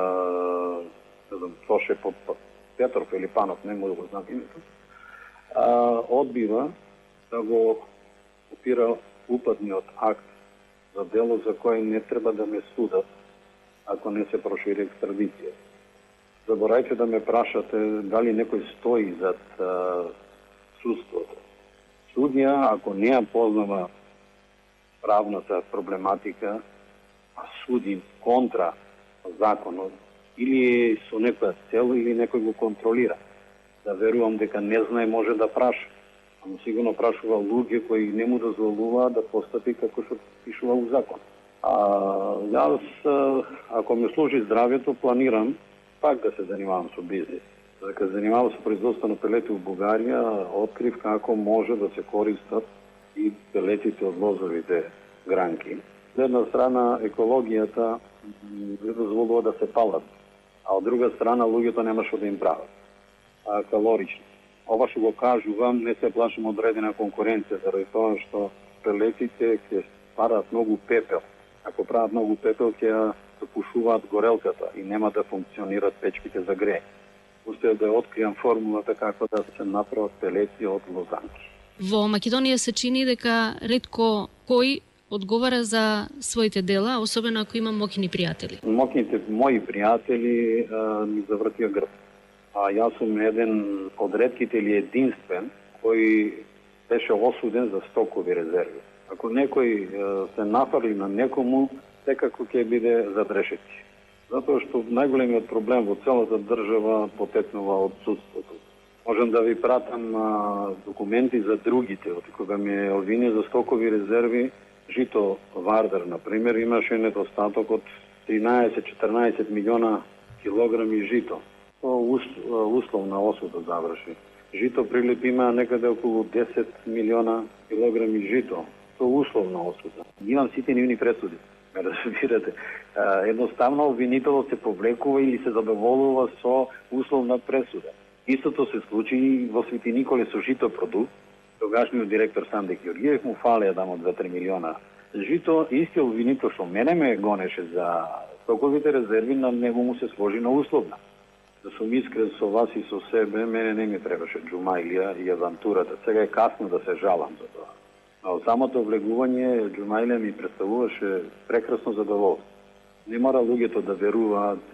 Тоше Петров или Панов, не може да го знам името, одбива да го опира упадниот акт за дело за кој не треба да ме судат ако не се прошири екстрадиција. Заборајте да ме прашате дали некој стои зад судството. Судија, ако не ја познава правната проблематика, а суди контра законот, или со некоја цел или некој го контролира. Да верувам дека не знае може да праша. Ама сигурно прашува луѓе кои не му дозволуваат да постапи како што пишува у закон. Јас, ако ме служи здравјето, планирам пак да се занимавам со бизнес. Дека занимавам со производство на пелети у Бугарија, открив како може да се користат и пелетите од лозовите гранки. Од една страна екологијата не дозволува да се палат, а од друга страна луѓето нема што да им прават. Калорично. Ова што го кажувам, не се плашам од одредена конкуренција, заради тоа што пелетите ќе парат многу пепел. Ако прават многу пепел, ќе ја запушуваат горелката и нема да функционират печките за грејање. Успеав да ја откријам формулата како да се направат пелети од лозанки. Во Македонија се чини дека ретко кој одговара за своите дела, особено ако има мокни пријатели. Мокните мои пријатели ми завртија грб. Јас сум еден од ретките или единствен кој беше осуден за стокови резерви. Ако некој се нафарли на некому, секако ќе биде задрешети. Затоа што најголемиот проблем во целата држава потекнува од судството. Можам да ви пратам документи за другите, од кога ме обвини за стокови резерви, жито Вардар, например, имаше недостаток од 13-14 милиона килограми жито. Тоа условна осуда заврши. Жито Прилеп има некаде околу 10 милиона килограми жито. Тоа условна осуда. Имам сите нивни пресуди. Ме разбирате. Едноставно обвинителот се повлекува или се задоволува со условна пресуда. Истото се случи и во Свети Николе со жито продукт. Тогашниот директор Санде Георгиев му фалеа дамо 2-3 милиона жито. Истиот обвинител што мене ме гонеше за стоковите резерви, на него му се сложи на условна. Да сум искрен со вас и со себе, мене не ми требаше Джумаилија и авантурата. Сега е касно да се жалам за тоа. А од самото влегување Джумаилија ми представуваше прекрасно задоволство. Не мора луѓето да веруваат,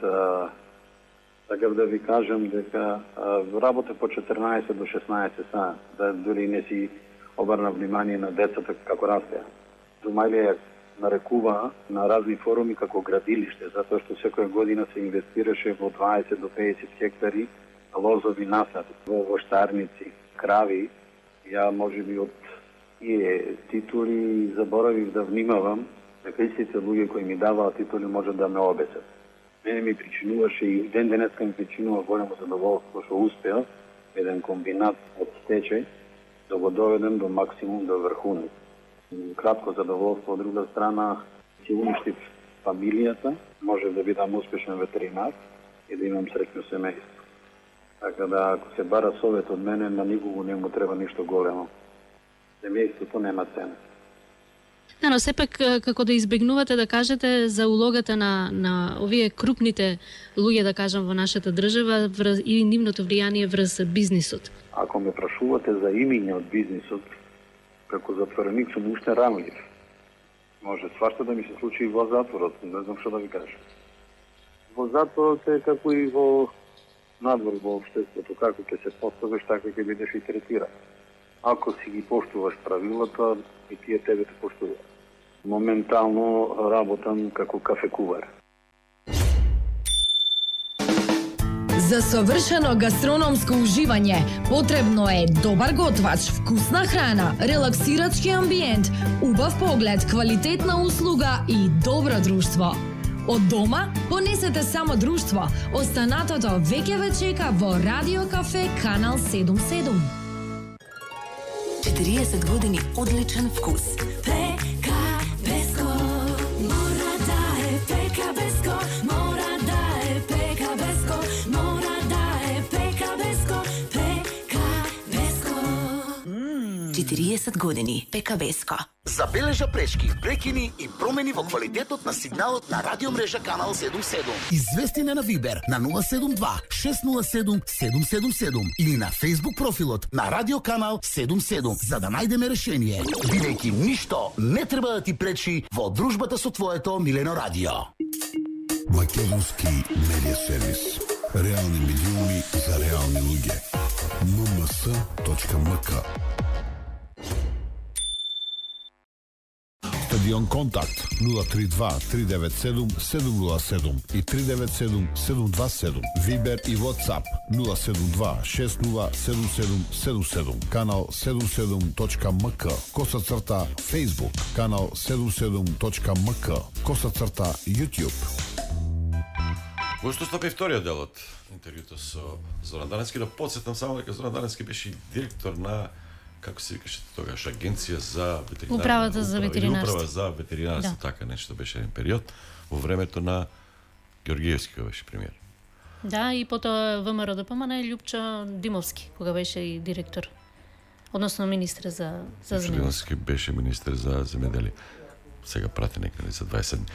така да ви кажам дека работа по 14 до 16 са, да дори не си обрна внимание на децата како растеа. Джумаилија нарекува на разни форуми како градилиште, затоа што секоја година се инвестираше во 20 до 50 хектари лозови насади, во воштарници, крави. Ја можеби од тие титули заборавив да внимавам дека истите луѓе кои ми даваат титули може да ме обесат. Мене ми причинуваше и ден денеска ми причинува големо задоволство што успеа еден комбинат од стечај да го доведем до максимум, до врхуница. Кратко задоволство, од друга страна си уништив фамилијата, може да бидам успешен ветеринар и да имам среќно семејство. Така да, ако се бара совет од мене, на никого не му треба ништо големо. Семејството нема цена. Да, но сепак како да избегнувате да кажете за улогата на овие крупните луѓе, да кажам, во нашата држава и нивното влијание врз бизнисот. Ако ме прашувате за имиња од бизнисот, како затвореник сум уште рамлив. Може свашта да ми се случи и во затворот, не знам што да ви кажам. Во затворот е како и во надвор во општеството, како ќе се поставиш, така ќе бидеш и третиран. Ако си ги поштуваш правилата, и тие тебе те поштуваат. Моментално работам како кафекувар. За совршено гастрономско уживање потребно е добар готвач, вкусна храна, релаксирачки амбиент, убав поглед, квалитетна услуга и добро друштво. Од дома понесете само друштво. Останатото веќе ве чека во Радио Кафе Канал 77. 40 години одличен вкус. ПК Беско мора да е ПК Беско, мора да е ПК Беско, мора да е ПК Беско, ПК Беско. 40 години ПК Беско. Забележа пречки, прекини и промени во квалитетот на сигналот на радиомрежа Канал 77. Извести на Вибер на 072 607 777 или на Facebook профилот на Радио Канал 77 за да најдеме решение. Бидејќи ништо не треба да ти пречи во дружбата со твоето милено радио. Македонски медиа сервис. Реални медиуми за реални луѓе. mms.mk Стадион Контакт 032 397 707 и 397 727. Вибер и WhatsApp 072 607777. Канал 77.mk. _. Facebook. Канал 77.mk. _ YouTube. Во што стапи вториот дел од интервјуто со Зоран Даневски, да подсетам само дека Зоран Даневски беше директор на, како се викаше тогаш, агенција за ветеринарство. Управата за ветеринарство. Управа за ветеринарство, да. Така нешто беше еден период во времето на Георгиевски, кога беше премиер. Да, и потоа ВМРО ДПМН Љупчо Димовски, кога беше и директор, односно министр за земјоделие. Димовски беше министр за земјоделие. Сега прати некаде за 20 дни.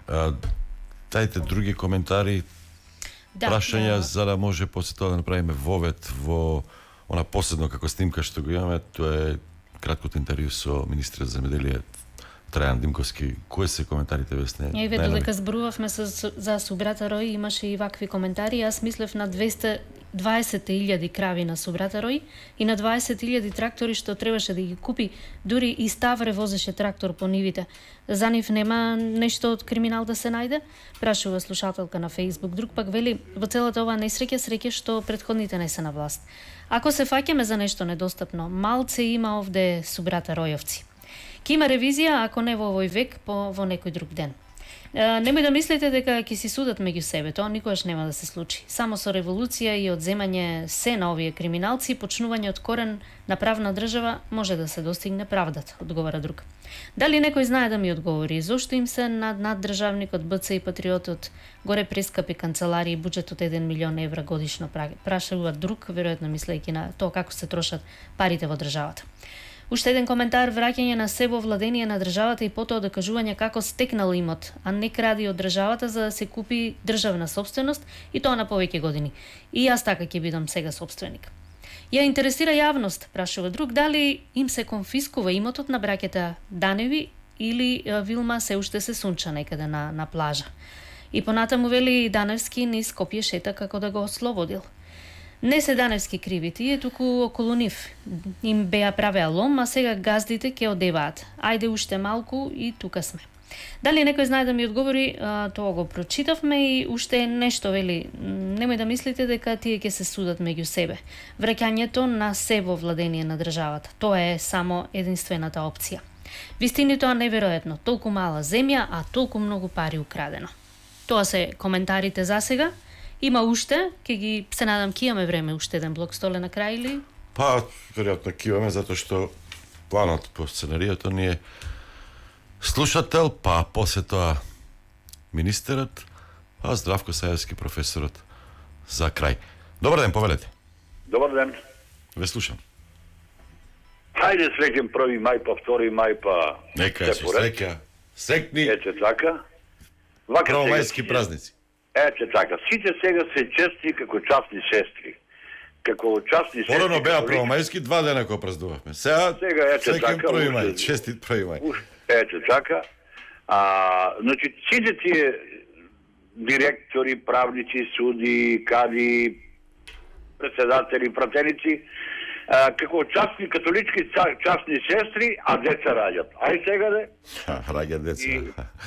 Дајте други коментари, прашања, за да може после тоа да направиме вовет во она последно како снимка што го имаме, тоа е краткото интервју со министрот за земјоделие Трајан Димковски. Кои се коментарите, Весне? Еве, додека зборувавме за Субрата Рој, имаше и вакви коментари. Јас мислев на 220.000 крави на Субрата Рој и на 20.000 трактори што требаше да ги купи. Дури и Ставре возеше трактор по нивите. За нив нема нешто од криминал да се најде? Прашува слушателка на Facebook. Друг пак вели, во целата оваа несреќа среќа што претходните не се на власт. Ако се фаќаме за нешто недостапно, малце има овде Субрата Ројовци. Ке има ревизија, ако не во овој век, во некој друг ден. Немој да мислите дека ќе си судат меѓу себе, тоа никогаш нема да се случи. Само со револуција и одземање се на овие криминалци, почнување од корен на правна држава, може да се достигне правдата, одговара друг. Дали некој знае да ми одговори, зошто им се наддржавникот БЦ и патриотот горе прескапи канцеларии и буџетот 1 милион евра годишно, прашува друг, веројатно мислејќи на тоа како се трошат парите во државата. Уште еден коментар, враќање на себо владение на државата и потоа докажување како стекнал имот, а не кради од државата за да се купи државна собственост и тоа на повеќе години. И јас така ќе бидам сега собственик. Ја интересира јавност, прашува друг, дали им се конфискува имотот на браќата Даневи или Вилма се уште се сунча некаде на плажа. И понатаму вели Даневски низ Скопје шета како да го ослободил. Не се Даневски криви тие, туку околу нив им беа правеа лом, а сега газдите ќе одеваат. Ајде уште малку и тука сме. Дали некој знае да ми одговори, тоа го прочитавме и уште нешто вели. Немој да мислите дека тие ќе се судат меѓу себе. Враќањето на се во владение на државата. Тоа е само единствената опција. Вистини тоа неверојатно. Толку мала земја, а толку многу пари украдено. Тоа се коментарите за сега. Има уште, се надам ќе имаме време уште еден блок столе на крај или? Па, веројатно ќе имаме, затоа што планот по сценаријето ни е слушател, па после тоа министерот, а Здравко Сајевски, професорот, за крај. Добар ден, повелете. Добар ден. Ве слушам. Хајде среќен 1 мај, па 2 мај, па... Нека се среќа. Секни. Ете така. Првомајски празници. Ете така. Сите сега се чести како частни сестри. Како частни сестри... Порано беа првомајски 2 дена кога праздувавме. Сега ете така. 1 мај, честит 1 мај. Ете така. Значи, сите тие директори, правници, суди, кади, председатели, пратеници, како частни католички частни сестри, а деца раѓат. Ај сега де? Раѓат деца.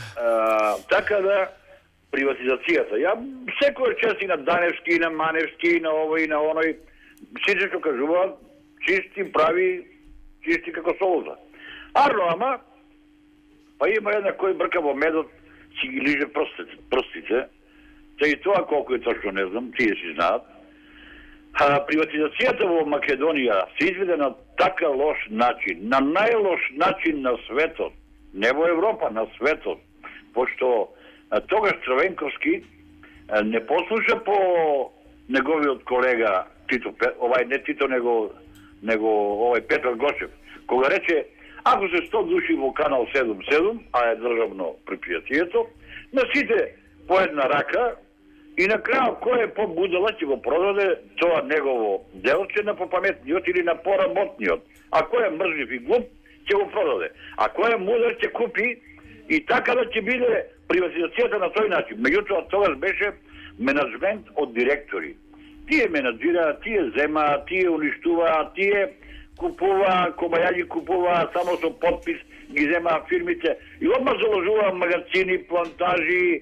Така да, приватизацијата. Ја секој чести на Даневски, на Маневски, на овој и на оној, сите што кажуваат, чисти прави, чисти како солза. Арно, ама, па има една кој брка во медот, си ги лиже прстите, те и тоа колку е точно не знам, тие си знаат. Приватизацијата во Македонија се изведе на така лош начин, на најлош начин на светот, не во Европа, на светот, пошто тогаш Црвенковски не послуша по неговиот колега Тито, не Тито, него овај Петар Гочев, кога рече, ако се 100 души во канал 77, а е државно предпријатието, на сите по една рака, и на крајот кој е побудала ќе го продаде тоа негово делче на попаметниот или на поработниот. А кој е мрзлив и глуп, ќе го продаде. А кој е мудар ќе купи и така да ќе биде приватизацијата на тој начин. Меѓутоа тогаш беше менаџмент од директори. Тие менаџираат, тие земаат, тие уништуваат, тие купуваат, кобајаги купуваат само со подпис ги земаа фирмите и одма заложуваа магазини, плантажи,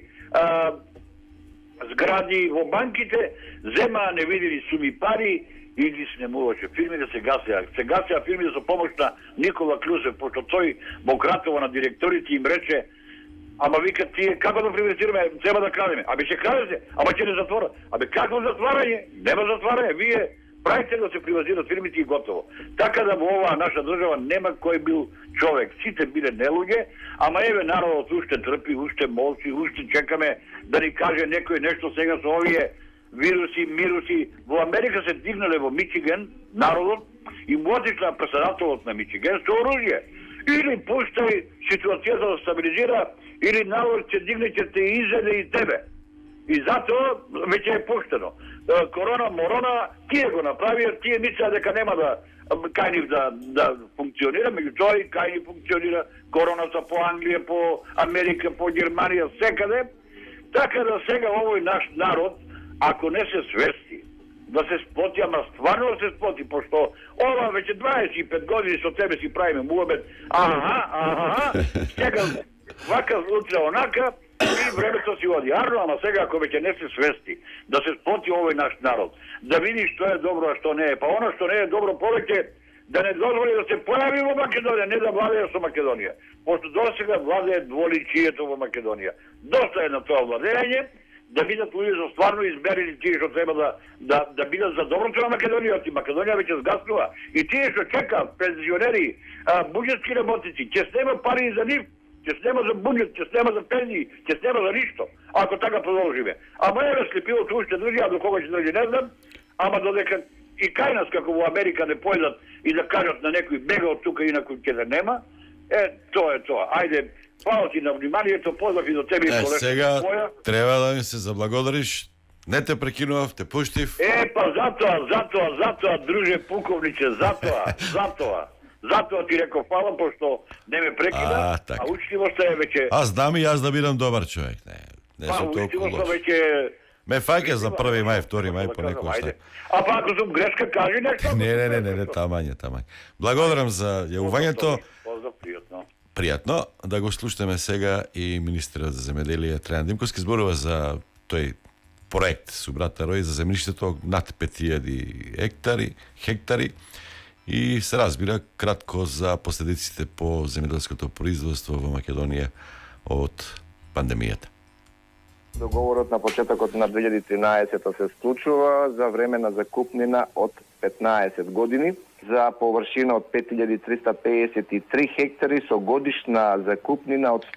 згради во банките, земаа невидени суми пари и ги снемуваше фирми да се гасеа. Се гасеа фирми со помош на Никола Клюсев, пошто тој во кратово на директорите им рече: ама вика, тие како да приватизираме, треба да крадеме. Абе ќе крадете, ама ќе не затворат. Абе какво затварање? Нема затварање. Вие правите да се приватизират фирмите и готово. Така да во оваа наша држава нема кој бил човек. Сите биле нелуѓе, ама еве народот уште трпи, уште молчи, уште чекаме да ни каже некој нешто сега со овие вируси, мируси. Во Америка се дигнале во Мичиген народот и му отишла председателот на Мичиген со оружје. Или пуштај ситуацијата да стабилизира, или народ ќе дигне, ќе те изеде и тебе. И затоа веќе е пуштено. Корона, морона, тие го направија, тие мислеа дека нема да кај нив да функционира, меѓутоа и кај нив функционира короната по Англија, по Америка, по Германија, секаде. Така да сега овој наш народ, ако не се свести, да се сплоти, ама стварно да се сплоти, пошто ова веќе 25 години со тебе си правиме муабет, сега вака, утре онака, и времето си оди. Арно, ама сега ако веќе не се свести, да се сплоти овој наш народ, да види што е добро, а што не е, па оно што не е добро повеќе, да не дозволи да се појави во Македонија, не да владее со Македонија. Пошто досега владее дволичието во Македонија. Доста е на тоа владење, да бидат луѓе стварно изберени тие што треба да бидат за доброто на Македонија, и Македонија веќе сгаснува. И тие што чекаат, пензионери, буџетски работници, ќе снема пари за нив, ќе снема за буџет, ќе снема за пензии, ќе снема за ништо, ако така продолжиме. Ама еве слепилото уште држи, а до кога ќе држи не знам, ама додека и кај нас како во Америка не појдат и да кажат на некој бега од тука, инаку ќе да нема, тоа е тоа. Ајде, фала ти на вниманието, поздрав и до тебе и колешка. Сега треба да ми се заблагодариш. Не те прекинував, те пуштив. Па затоа, друже пуковниче, затоа ти реков фала, пошто не ме прекина, а учтивоста е веќе... Аз знам и аз да бидам добар човек. Не сум толку лош. Ме фаќа за 1 мај, 2 мај, по некој што. А па ако сум грешка, кажи нешто. Не, тамање. Благодарам за јавувањето. Поздрав, пријатно. Пријатно да го слушаме сега и министерот за земеделие Трајан Димковски зборува за тој проект со брата Рој за земјиштето над 5000 хектари и се разбира кратко за последиците по земјоделското производство во Македонија од пандемијата. Договорот на почетокот на 2013 се склучува за време на закупнина од 15 години за површина од 5353 хектари со годишна закупнина од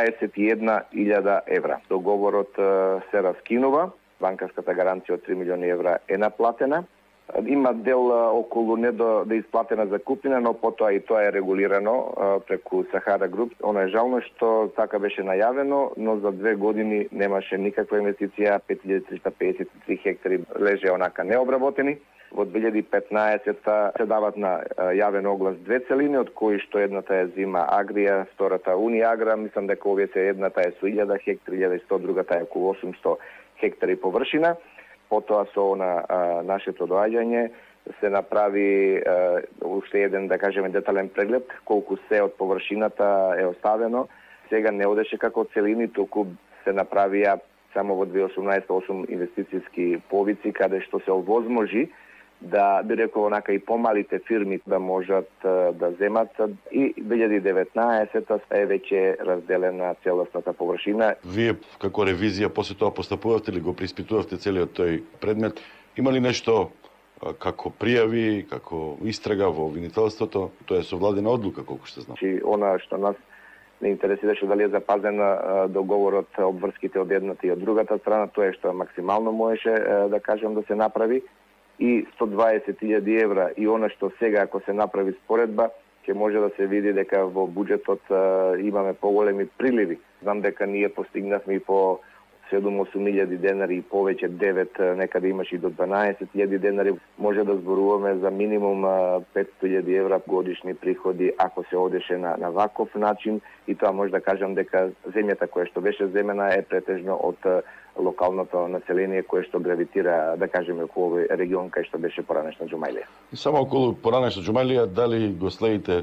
121.000 евра. Договорот се раскинува, банкарската гаранција од 3 милиони евра е наплатена. Има дел околу недоисплатена закупнина, но потоа и тоа е регулирано преку Сахара Груп. Оно е жално што така беше најавено, но за 2 години немаше никаква инвестиција, 5353 хектари леже онака необработени. Во 2015 се дават на јавен оглас 2 целини, од кои што едната е Зима Агрија, втората Униагра, мислам дека овие се едната е со 1000 хектари, 1100, другата е околу 800 хектари површина. Потоа со нашето доаѓање се направи уште еден, да кажеме, детален преглед колку се од површината е оставено. Сега не одеше како целини, туку се направија само во 2018 8 инвестицијски повици, каде што се овозможи да би рекол онака и помалите фирми да можат да земат, и 2019 е веќе разделена целосната површина. Вие како ревизија после тоа постапувавте ли, го приспитувавте целиот тој предмет? Има ли нешто како пријави, како истрага во обвинителството? Тоа е совладена одлука, колку што знам. Она што нас не интересираше дали е запазен договорот, обврските од едната и од другата страна, тоа е што максимално можеше да кажем да се направи, и 120.000 евра, и она што сега ако се направи споредба, ќе може да се види дека во буџетот имаме поголеми приливи. Знам дека ние постигнавме и по 7-8.000 денари и повеќе 9, некаде имаше и до 12.000 денари. Може да зборуваме за минимум 500.000 евра годишни приходи ако се одеше на ваков начин, и тоа може да кажам дека земјата која што беше земена е претежно од локалното население кое што гравитира, да кажеме, околу регион кај што беше поранешна Џумајлија. И само околу поранешна Џумајлија, дали го следите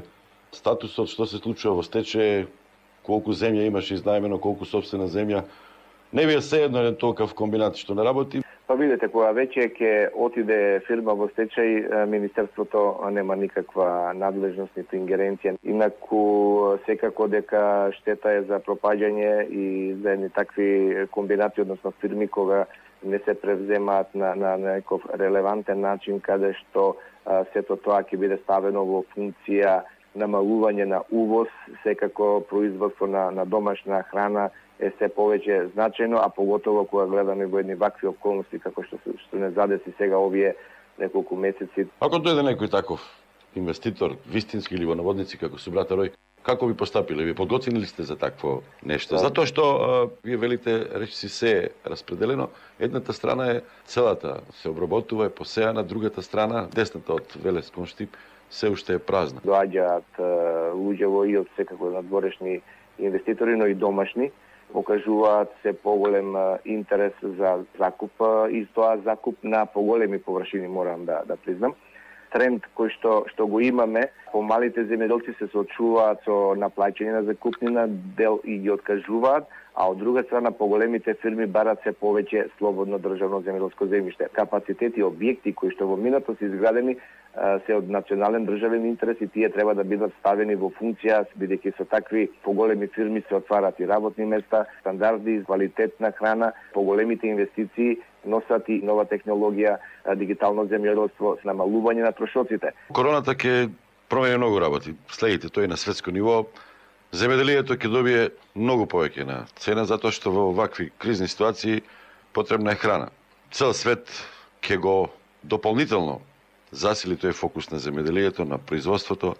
статусот, што се случува во стечај, колку земја имаш изнајмено, колку собствена земја. Не ви е сеедно еден толков комбинат што не работи? Па видите, кога веќе ќе отиде фирма во стечај, Министерството нема никаква надлежност ниту ингеренција. Инаку секако дека штета е за пропаѓање и за едни такви комбинати, односно фирми, кога не се превземаат на некој релевантен начин, каде што сето тоа ќе биде ставено во функција намалување на увоз, секако производство на домашна храна е се повеќе значајно, а поготово кога гледаме во едни вакви околности како што не задеси сега овие неколку месеци. Ако дојде некој таков инвеститор, вистински или во наводници како со брата Рој, како би постапиле? Ви подготвени ли сте за такво нешто? Затоа што вие велите, речиси се е распределено, едната страна е целата се обработува, е посејана, другата страна, десната од Велес Конштип, се уште е празна. Доаѓаат луѓе и од секако надворешни инвеститори, но и домашни, покажуваат се поголем интерес за закуп и тоа закуп на поголеми површини, морам да признам. Тренд кој што го имаме, помалите земјоделци се соочуваат со наплаќање на закупнина, дел и ги откажуваат, а од друга страна поголемите фирми барат се повеќе слободно државно земјоделско земјиште. Капацитети и објекти кои што во минато се изградени се од национален државен интерес и тие треба да бидат ставени во функција, бидејќи со такви поголеми фирми се отварат и работни места, стандарди, квалитетна храна, поголемите инвестиции носат и нова технологија, дигитално земјоделство, намалување на трошоците. Короната ќе промени многу работи. Следите тој на светско ниво. Земјоделието ќе добие многу повеќе на цена, затоа што во вакви кризни ситуации потребна е храна. Цел свет ќе го дополнително засили тој фокус на земјоделието, на производството.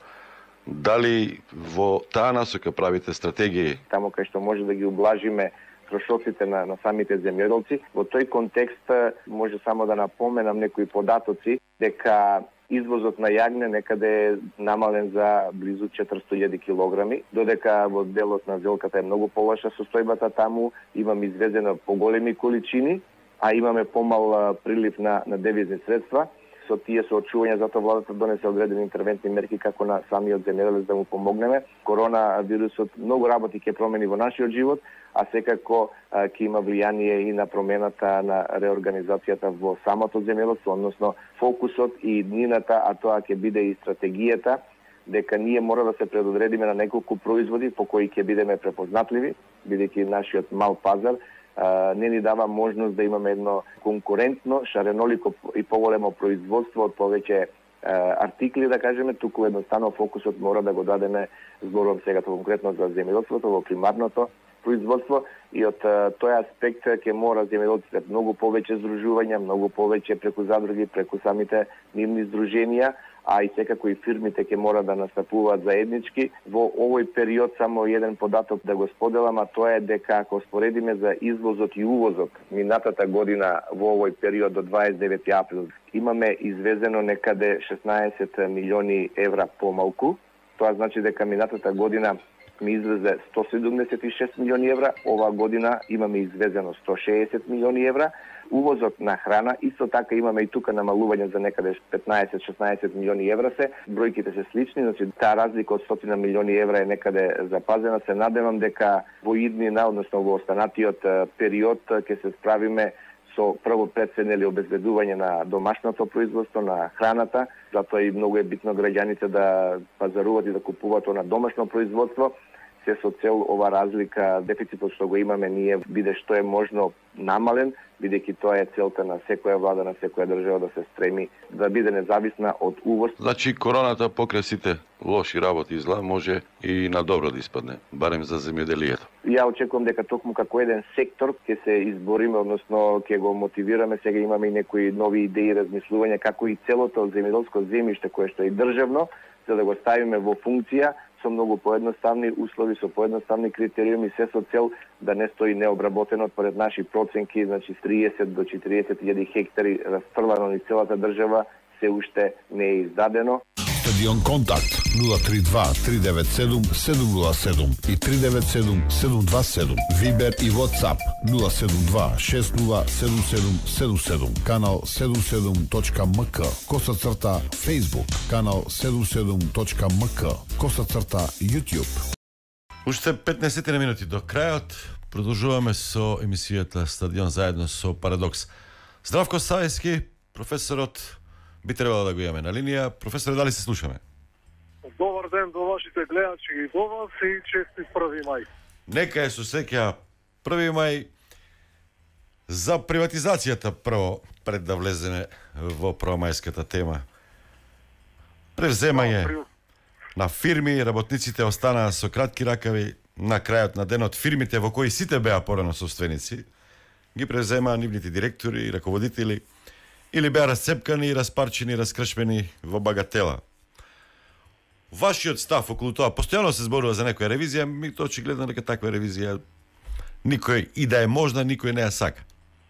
Дали во таа насока правите стратегии? Тамо кај што може да ги ублажиме трошоците на самите земјоделци. Во тој контекст може само да напоменам некои податоци дека извозот на јагне некаде е намален за близу 400.000 килограми, додека во делот на зелката е многу полоша состојбата таму, имаме извезено поголеми количини, а имаме помал прилив на девизни средства. Со тие соочувања, затоа владата донесе одредени интервентни мерки како на самиот земјоделец да му помогнеме. Коронавирусот многу работи ќе промени во нашиот живот, а секако ќе има влијание и на промената на реорганизацијата во самото земјоделство, односно фокусот и днината, а тоа ќе биде и стратегијата, дека ние мора да се предодредиме на неколку производи по кои ќе бидеме препознатливи, бидејќи нашиот мал пазар не ни дава можност да имаме едно конкурентно, шаренолико и поголемо производство од повеќе артикли, да кажеме, туку едноставно фокусот мора да го дадеме, зборувам сега конкретно за земјоделството, во примарното производство, и од тој аспект ќе мора земјоделците многу повеќе здружувања, многу повеќе преку задруги, преку самите нивни здруженија, а и секако и фирмите ќе мора да настапуваат заеднички. Во овој период само еден податок да го споделам, а тоа е дека ако споредиме за извозот и увозот, минатата година во овој период до 29 април имаме извезено некаде 16 милиони евра помалку. Тоа значи дека минатата година ми извезе 176 милиони евра, ова година имаме извезено 160 милиони евра. Увозот на храна, исто така имаме и тука намалување за некаде 15-16 милиони евра се. Бројките се слични, значи таа разлика од 100 милиони евра е некаде запазена. Се надевам дека во иднина, односно во останатиот период, ќе се справиме со прво пред се обезбедување на домашното производство, на храната, затоа и многу е битно граѓаните да пазаруваат и да купуваат на домашно производство, се со цел ова разлика, дефицитот што го имаме ние биде што е можно намален, бидејќи тоа е целта на секоја влада, на секоја држава да се стреми да биде независна од увоз. Значи короната покрај сите лоши работи и зла може и на добро да испадне, барем за земјоделието. Ја очекувам дека токму како еден сектор ќе се избориме, односно ќе го мотивираме. Сега имаме и некои нови идеи, размислувања како и целото земјоделско земјиште кое што е државно, за да го ставиме во функција со многу поедноставни услови, со поедноставни критериуми, се со цел да не стои необработено. Поред наши проценки, значи 30 до 40.000 хектари расфрлано низ целата држава, се уште не е издадено. Стадион Контакт 032 397 707 и 397 727. Вибер и WhatsApp 072 607777. Канал 77.mk. _. Facebook. Канал 77.mk. _ YouTube. Уште 15 минути до крајот. Продолжуваме со емисијата Стадион заедно со Парадокс. Здравко Саевски, професорот, би требало да го имаме на линија. Професоре, дали се слушаме? Добар ден до вашите гледачи и до вас и честит 1 мај. Нека е со сеќа 1 мај. За приватизацијата прво, пред да влеземе во првомајската тема. Превземање на фирми, работниците останаа со кратки ракави. На крајот на денот фирмите во кои сите беа порано собственици ги превземаа нивните директори и раководители или беа расцепкани и распарчени, раскршмени во багатела. Вашиот став околу тоа, постојано се зборува за некоја ревизија, ми тоа очигледно дека таква ревизија никој и да е можна, никој не ја сака.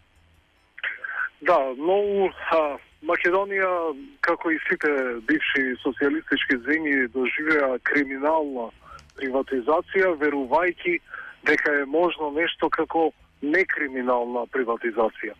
Да, многу Македонија, како и сите бивши социјалистички земји, доживеа криминална приватизација, верувајќи дека е можно нешто како некриминална приватизација.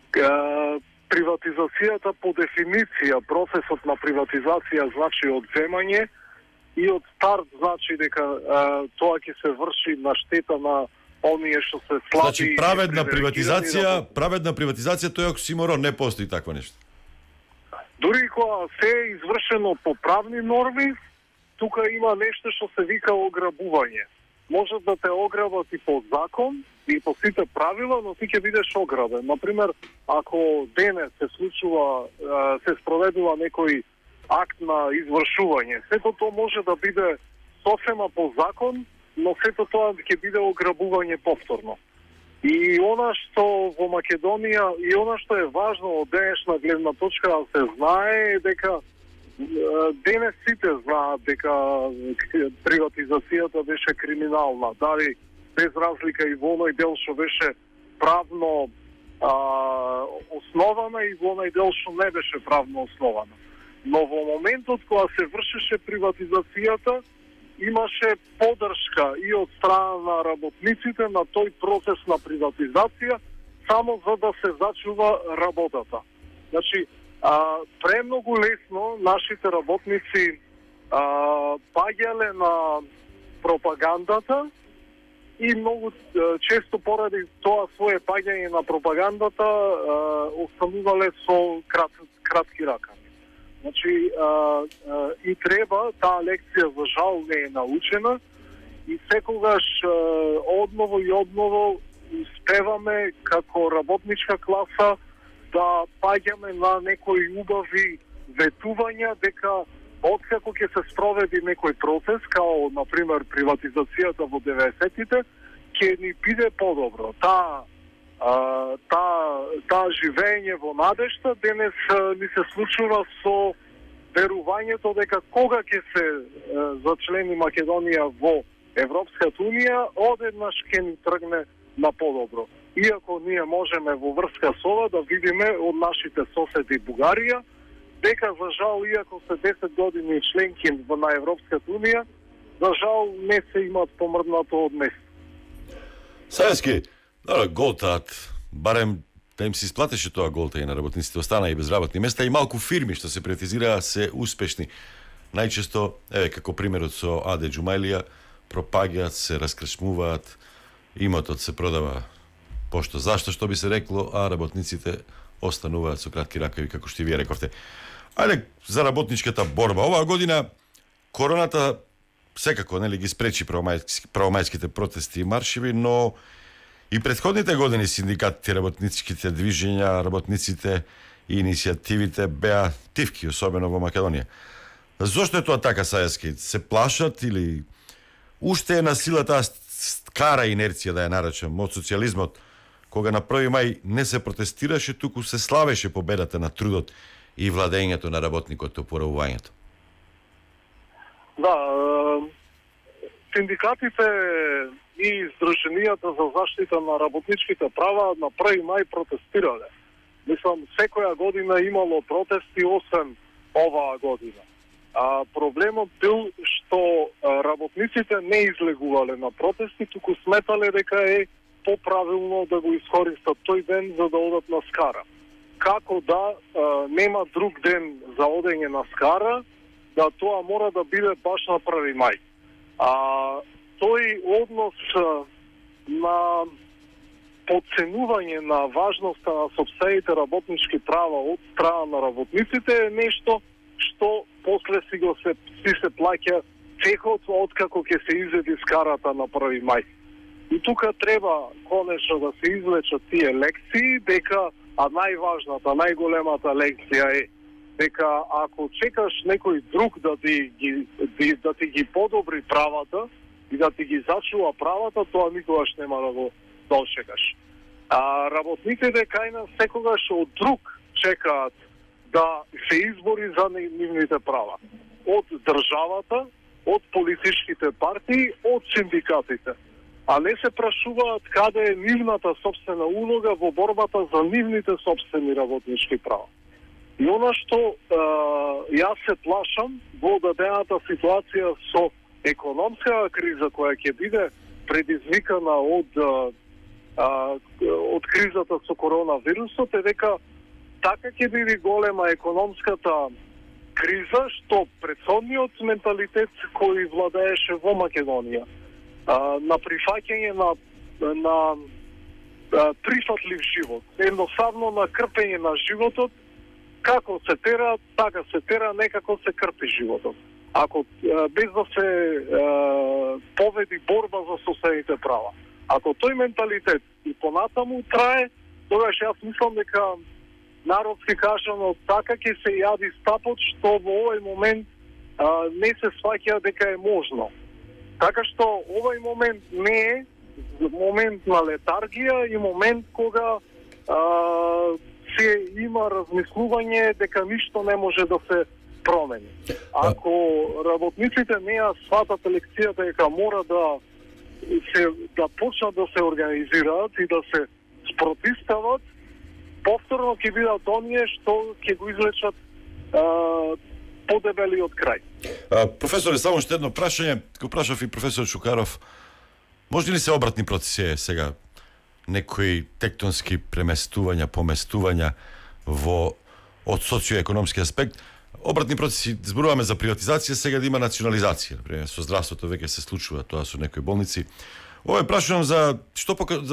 Приватизацијата по дефиниција, процесот на приватизација значи одземање и од старт значи дека тоа ќе се врши на штета на оние што се слаби. Значи праведна приватизација, тој е оксиморон, не постои такво нешто. Дури кога се е извршено по правни норми, тука има нешто што се вика ограбување. Можат да те ограбат и по закон и по сите правила, но ти ќе бидеш ограбен. Например, ако денес се случува, се спроведува некој акт на извршување, сето тоа може да биде сосема по закон, но сето тоа ќе биде ограбување повторно. И она што во Македонија, и она што е важно од денешна гледна точка да се знае е дека денес сите знаат дека приватизацијата беше криминална. Дали без разлика и во оној дел што беше правно основана и во оној дел што не беше правно основана. Но во моментот кога се вршеше приватизацијата, имаше поддршка и од страна на работниците на тој процес на приватизација, само за да се зачува работата. Значи, премногу лесно нашите работници паѓале на пропагандата и многу често поради тоа свое паѓање на пропагандата останувале со кратки ракави. Значи, и треба, таа лекција за жал не е научена и секогаш одново и одново успеваме како работничка класа да паѓаме на некои убави ветувања дека откако ќе се спроведи некој процес, као, например, приватизацијата во 90-тите, ќе ни биде подобро. Таа живење во надежта денес ни се случува со верувањето дека кога ќе се зачлени Македонија во Европската Унија, одеднаш ќе ни тргне на подобро. Иако ние можеме во врска со ова да видиме од нашите соседи Бугарија, дека за жал, иако се 10 години членки на Европската Унија, за жал не се имаат помрднато од место. Саевски, голтаат, барем да им се исплатеше тоа голта и на работниците, остана и без работни места и малку фирми што се приватизираа се успешни. Најчесто, како примерот со АД Џумајлија, пропаѓаат, се раскршмуваат, имотот се продава пошто зашто, што би се рекло, а работниците остануваат со кратки ракави, како што вие рековте. Ајде за работничката борба. Оваа година короната секако ги спречи правомајските протести и маршеви, но и претходните години синдикатите, работничките движења, работниците и иницијативите беа тивки, особено во Македонија. Зошто е тоа така, Саевски? Се плашат или уште е на сила таа кара инерција, да ја наречам, од социјализмот, кога на 1 мај не се протестираше, туку се славеше победата на трудот и владењето на работникот, опоравувањето? Да, синдикатите и Сдруженијата за заштита на работничките права на 1 мај протестирале. Мислам, секоја година имало протести, освен оваа година. Проблемот бил што работниците не излегувале на протести, туку сметале дека е поправилно да го искористат тој ден за да одат на скара. Како да нема друг ден за одење на скара, да тоа мора да биде баш на 1 мај. Тој однос на подценување на важноста на сопстените работнички права од страна на работниците е нешто што после си се плаќа цехот откако ќе се изведи скарата на 1 мај. И тука треба конечно да се извлечат тие лекции, дека најважната, најголемата лекција е дека ако чекаш некој друг да ти ги подобри правата и да ти ги зачува правата, тоа никогаш нема да го дочекаш. Работниците кај нас секогаш од друг чекаат да се избори за нивните права. Од државата, од политичките партии, од синдикатите. А не се прашуваат каде е нивната собствена улога во борбата за нивните собствени работнички права. И она што јас се плашам во дадената ситуација со економска криза која ќе биде предизвикана од кризата со коронавирусот е дека така ќе биде голема економската криза што претходниот менталитет кој владееше во Македонија на прифаќање на прифатлив живот, едноставно на крпење на животот, како се тера, така се тера, некако се крпи животот. Ако без да се поведи борба за собствените права. Ако тој менталитет и понатаму трае, тогаш јас мислам дека народски кажано така ќе се јади стапот што во овој момент не се сваќа дека е можно. Така што овој момент не е момент на летаргија и момент кога се има размислување дека ништо не може да се промени. Ако работниците не ја сватат лекцијата дека мора да почнат да се организираат и да се спротивстават, повторно ќе бидат оние што ќе го излечат подебели од крај. Професоре, само уште едно прашање, го прашав и професор Чукаров. Може ли се обратни процеси сега? Некои тектонски преместувања, поместувања од социоекономски аспект? Обратни процеси, зборуваме за приватизација, сега да има национализација. Например, со здравството веќе се случува тоа со некои болници. Ова прашувам што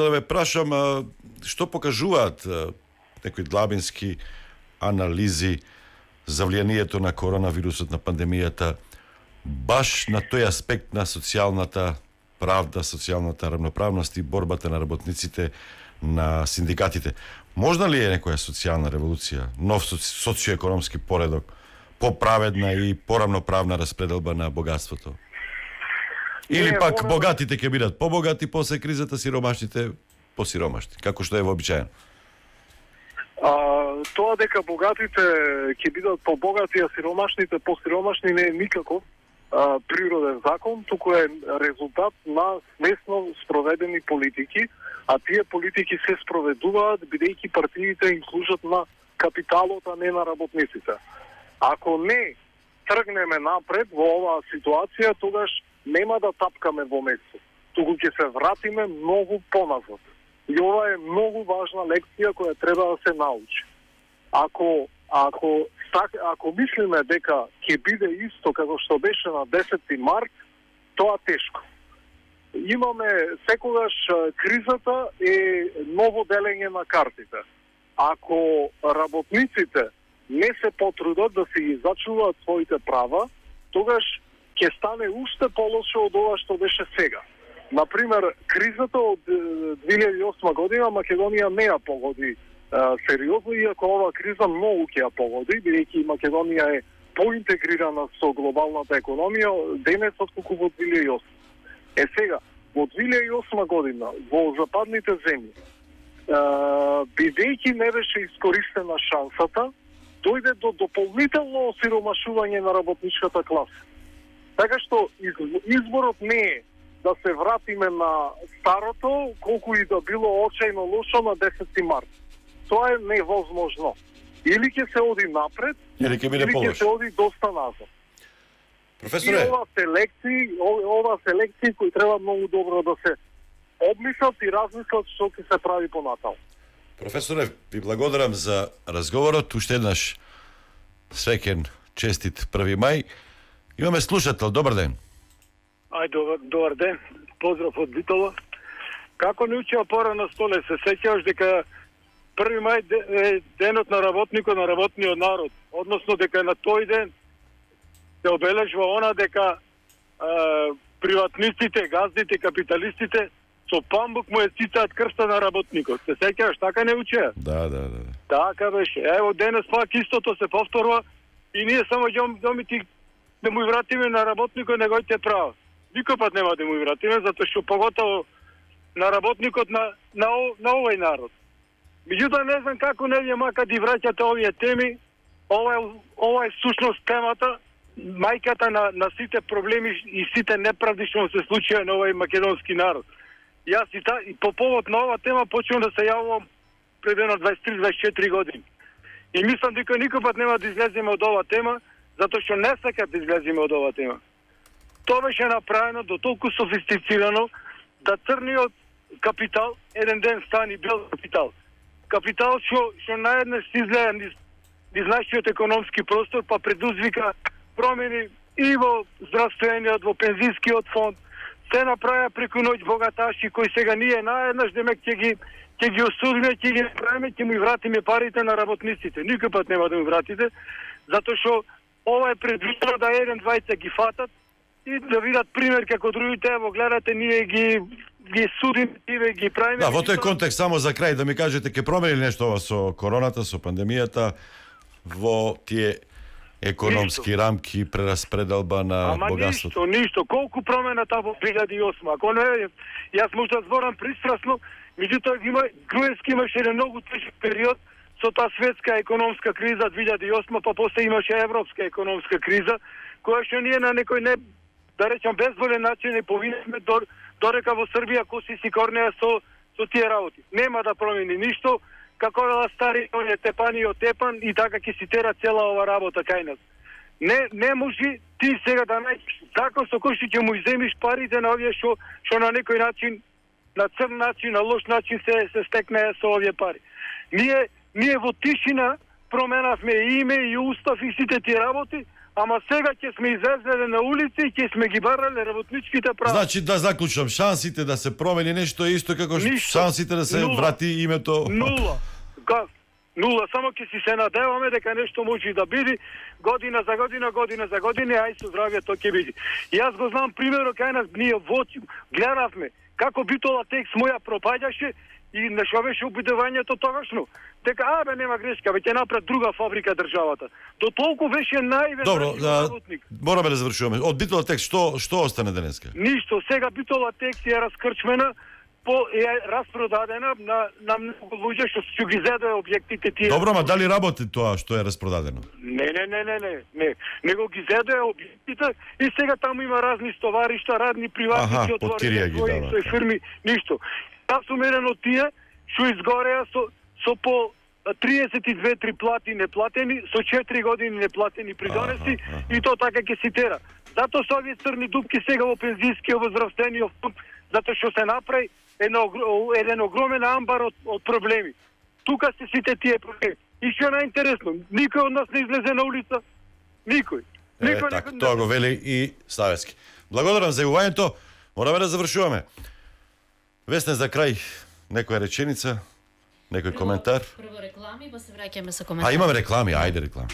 покажуваат некои длабински анализи за влијанието на коронавирусот, на пандемијата, баш на тој аспект на социјалната правда, социјалната равноправност и борбата на работниците, на синдикатите. Можна ли е некоја социјална револуција, нов социоекономски поредок, поправедна и поравноправна распределба на богатството? Или пак богатите ќе бидат побогати после кризата, сиромашните посиромашни, како што е вообичаено? Тоа дека богатите ќе бидат побогати, а сиромашните посиромашни не е никаков природен закон, туку е резултат на свесно спроведени политики, а тие политики се спроведуваат бидејќи партиите им служат на капиталот, а не на работниците. Ако не тргнеме напред во оваа ситуација, тогаш нема да тапкаме во место, туку ќе се вратиме многу поназад. И ова е многу важна лекција која треба да се научи. Ако мислиме дека ќе биде исто како што беше на 10 март, тоа тешко. Имаме секогаш кризата е ново делење на картите. Ако работниците не се потрудат да се ги зачуваат своите права, тогаш ќе стане уште полошо од ова што беше сега. Например, кризата од 2008 година Македонија не ја погоди сериозно, иако ова криза многу ќе ја погоди, бидејќи Македонија е поинтегрирана со глобалната економија денес отколку во 2008. Сега, во 2008 година во западните земји, бидејќи не беше искористена шансата, дојде до дополнително осиромашување на работничката класа. Така што изборот не е да се вратиме на старото, колку и да било очајно лошо на 10 март. Тоа е невозможно. Или ќе се оди напред, или ќе се оди доста назад. Професоре, И ова селекции кои треба многу добро да се обмислат и размислат што ќе се прави понатаму. професоре, ви благодарам за разговорот. Уште еднаш среќен, честит 1 мај. Имаме слушател, добар ден. Добар ден, поздрав од Битола. Како не учеа пора на столе, се сеќаваш дека 1 мај е денот на работникот, на работниот народ, односно дека на тој ден се обележува она дека приватниците, газдите, капиталистите со памбук му е цитаат крвта на работникот. Се сеќаваш, така не учеа? Да. Така беше. Ево денес пак истото се повторува и ние само домити да му вратиме на работникот неговите права. Никој пат нема да му вратиме, затоа што поготово на работникот на овој народ. Меѓутоа не знам како не ви мака да враќате овие теми. Ова е сушност темата, мајката на сите проблеми и сите неправди што се случија на овој македонски народ. Јас и по повод на оваа тема почнувам да се јавувам пред едно 23-24 години. И мислам дека никој пат нема да излеземе од оваа тема, затоа што не сакат да излеземе од оваа тема. Тоа беше направено до толку софистицирано да црниот капитал еден ден стани бел капитал. Капитал што наеднаш се излеја низ нашиот економски простор, па предузвика промени и во здравствениот, во пензискиот фонд. Се направија преку ноќ богаташи кои сега ние наеднаш демек ќе ги осудиме, ќе ги направиме, ќе му и вратиме парите на работниците. Никој пат нема да му вратите, затоа што ова е предвидено да еден двајца ги фатат и да видат пример како другите, ево гледате, ние ги судиме, ги правиме. Да, во тој контекст само за крај да ми кажете, ќе промени нешто ова со короната, со пандемијата, во тие економски рамки, прераспределба на богатството? Ништо. Колку промена таа во 2008? Ако не, јас можда зборам пристрасно, меѓутоа Груевски имаше еден многу тежок период со таа светска економска криза 2008, па после имаше европска економска криза, која што ние на некој да речам безволен начин не повинеме дорека во Србија коси си корнеа со тие работи. Нема да промени ништо, како да стари он е тепан и отепан и така ќе си тера цела ова работа кај нас. Не може ти сега да најдеш закон со кој што ќе му иземиш парите на овие што на некој начин, на црн начин, на лош начин се стекне со овие пари. Ние во тишина променавме и име и устав и сите тие работи, ама сега ќе сме излезеле на улици и ќе сме ги барале работничките права. Значи да заклучам, шансите да се промени нешто е исто како шансите да се врати името. Нула, само ќе си се надеваме дека нешто може да биде година за година, ај со здравје тоа ќе биде. Јас го знам примерот кај нас, ние гледавме како Битола текст моја пропаѓаше и нешто беше обидувањето тогашно. Дека нема грешка, ќе направи друга фабрика државата. До толку беше Добро, работник. Мораме да завршуваме. Од Битола текст што остане денеска? Ништо, сега Битола текст е раскрчмена, е распродадена на многу луѓе што ги зеде објектите тие. Добро, ама дали работи тоа што е распродадено? Не. Него ги зеде објектите и сега таму има разни стоваришта, радни приватници отворени своји фирми, ништо. Јас сум еден од тие што изгореа со по 32-3 плати неплатени, со 4 години неплатени придонеси и тоа така ќе си тера. Затоа со овие црни дупки сега во пензискиот, во здравствениот фонд, затоа што се направи еден огромен амбар од проблеми. Тука се сите тие проблеми. И што е најинтересно, никој од нас не излезе на улица. Никој. Така, тоа го вели и Савески. Благодарам за јавувањето. Мораме да завршуваме. Весне за крај некоја реченица, некој коментар. Прво реклами, па се враќаме со коментар. Имаме реклами, ајде реклами.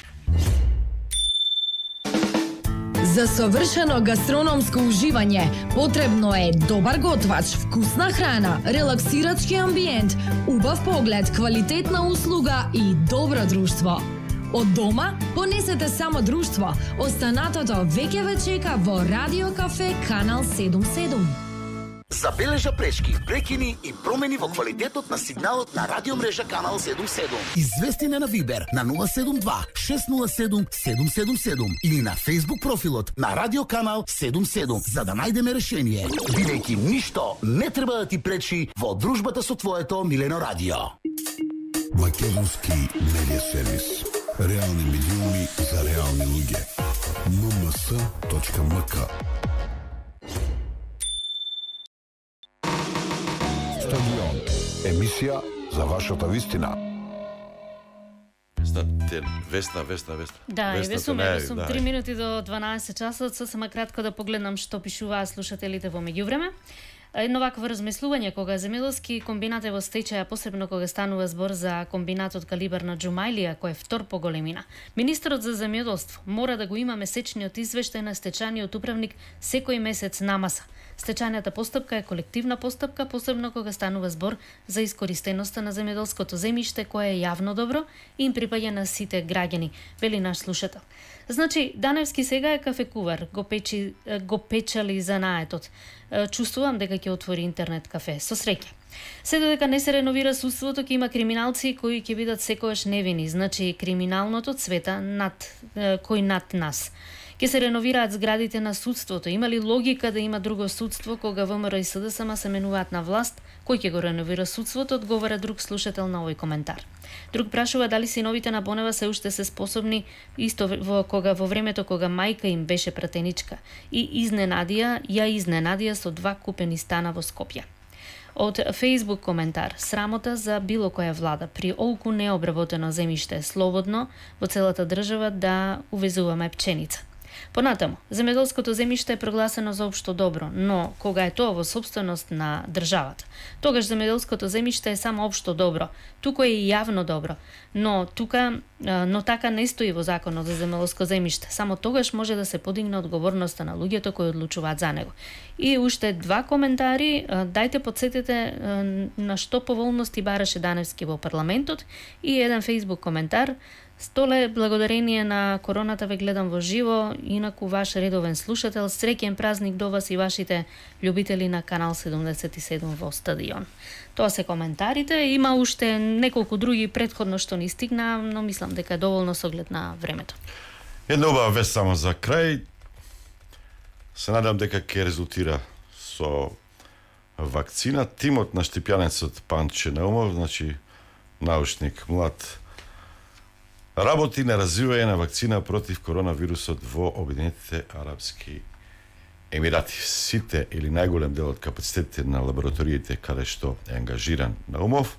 За совршено гастрономско уживање потребно е добар готвач, вкусна храна, релаксирачки амбиент, убав поглед, квалитетна услуга и добро друштво. Од дома понесете само друштво. Останатото веќе ве чека во Радио Кафе Канал 77. Забележа пречки, прекини и промени во квалитетот на сигналот на радиомрежа Канал 77. Извести на Вибер на 072 607 777 или на Facebook профилот на Радио Канал 77 за да најдеме решение. Бидејќи ништо не треба да ти пречи во дружбата со твоето милено радио. Македонски медиа сервис. Реални медиуми за реални луѓе. mms.mk. Стадион. Емисија за вашата вистина. Весна. Да, и сум 3 минути до 12 часот, сосема кратко да погледнам што пишуваат слушателите во меѓувреме. Едно вакво размислување кога земјоделски комбинат е во стечај, посебно кога станува збор за комбинатот калибар на Џумајлија, кој е втор по големина. Министерот за земјоделство мора да го има месечниот извештај на стечајниот управник секој месец на маса. Стечајната постапка е колективна постапка, посебно кога станува збор за искористеноста на земјоделското земјиште кое е јавно добро и им припаѓа на сите граѓани, вели наш слушател. Значи, Даневски сега е кафекувар, го печали занаетот. Чувствувам дека ќе отвори интернет кафе. Со среќа. Се додека не се реновира судството, ќе има криминалци кои ќе бидат секогаш невини. Значи, криминалното цвета кој над нас. Ќе се реновираат зградите на судството. Има ли логика да има друго судство кога ВМРО и СДСМ се менуваат на власт? Кој ќе го реновира судството? Одговара друг слушател на овој коментар. Друг прашува дали синовите на Бонева се уште се способни исто во времето кога мајка им беше пратеничка и ја изненадија со 2 купени стана во Скопје. Од Facebook коментар: срамота за било која влада при олку необработено земјиште слободно во целата држава да увезуваме пченица. Понатаму, земјоделското земјиште е прогласено за општо добро, но кога е тоа во сопственост на државата, тогаш земјоделското земјиште е само општо добро, туку е и јавно добро, но така не стои во законот за земјоделско земјиште. Само тогаш може да се подигне одговорноста на луѓето кои одлучуваат за него. И уште 2 коментари, дајте подсетете на што поволности бараше Даневски во парламентот, и еден Facebook коментар: Столе, благодарение на короната ве гледам во живо, инаку ваш редовен слушател, среќен празник до вас и вашите љубители на Канал 77 во Стадион. Тоа се коментарите, има уште неколку други претходно што ни стигна, но мислам дека е доволно со оглед на времето. Една убава вест само за крај. Се надам дека ќе резултира со вакцина. Тимот на штипјанецот Панче Наумов, значи научник млад, работи на развивање на вакцина против коронавирусот во Обединетите Арапски Емирати. Сите или најголем дел од капацитетите на лабораториите каде што е ангажиран Наумов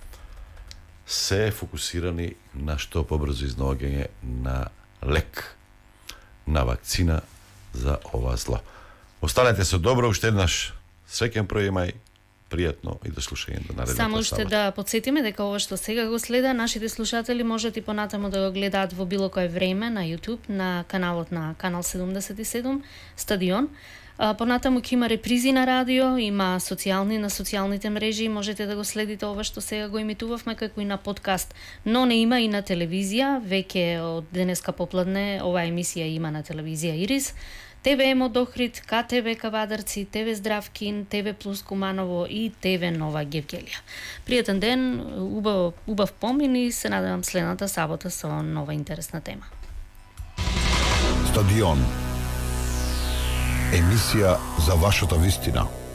се фокусирани на што побрзо изнаоѓање на лек, на вакцина за ова зло. Останете со добро, уште еднаш среќен пројмај, пријатно и до слушање до наредната Само уште да подсетиме дека ова што сега го следа, нашите слушатели можат и понатаму да го гледаат во било кое време на YouTube, на каналот на Канал 77 Стадион. Понатаму ќе има репризи на радио, има на социјалните мрежи, можете да го следите ова што сега го имитувавме, како и на подкаст. Но не има и на телевизија, веќе од денеска попладне ова емисија има на телевизија Ирис, ТВ Емо Охрид, КТВ Кавадарци, ТВ Здравкин, ТВ Плюс Куманово и ТВ Нова Гевгелија. Пријатен ден, убав помин и се надевам следната сабота со нова интересна тема. Стадион. Емисија за вашата вистина.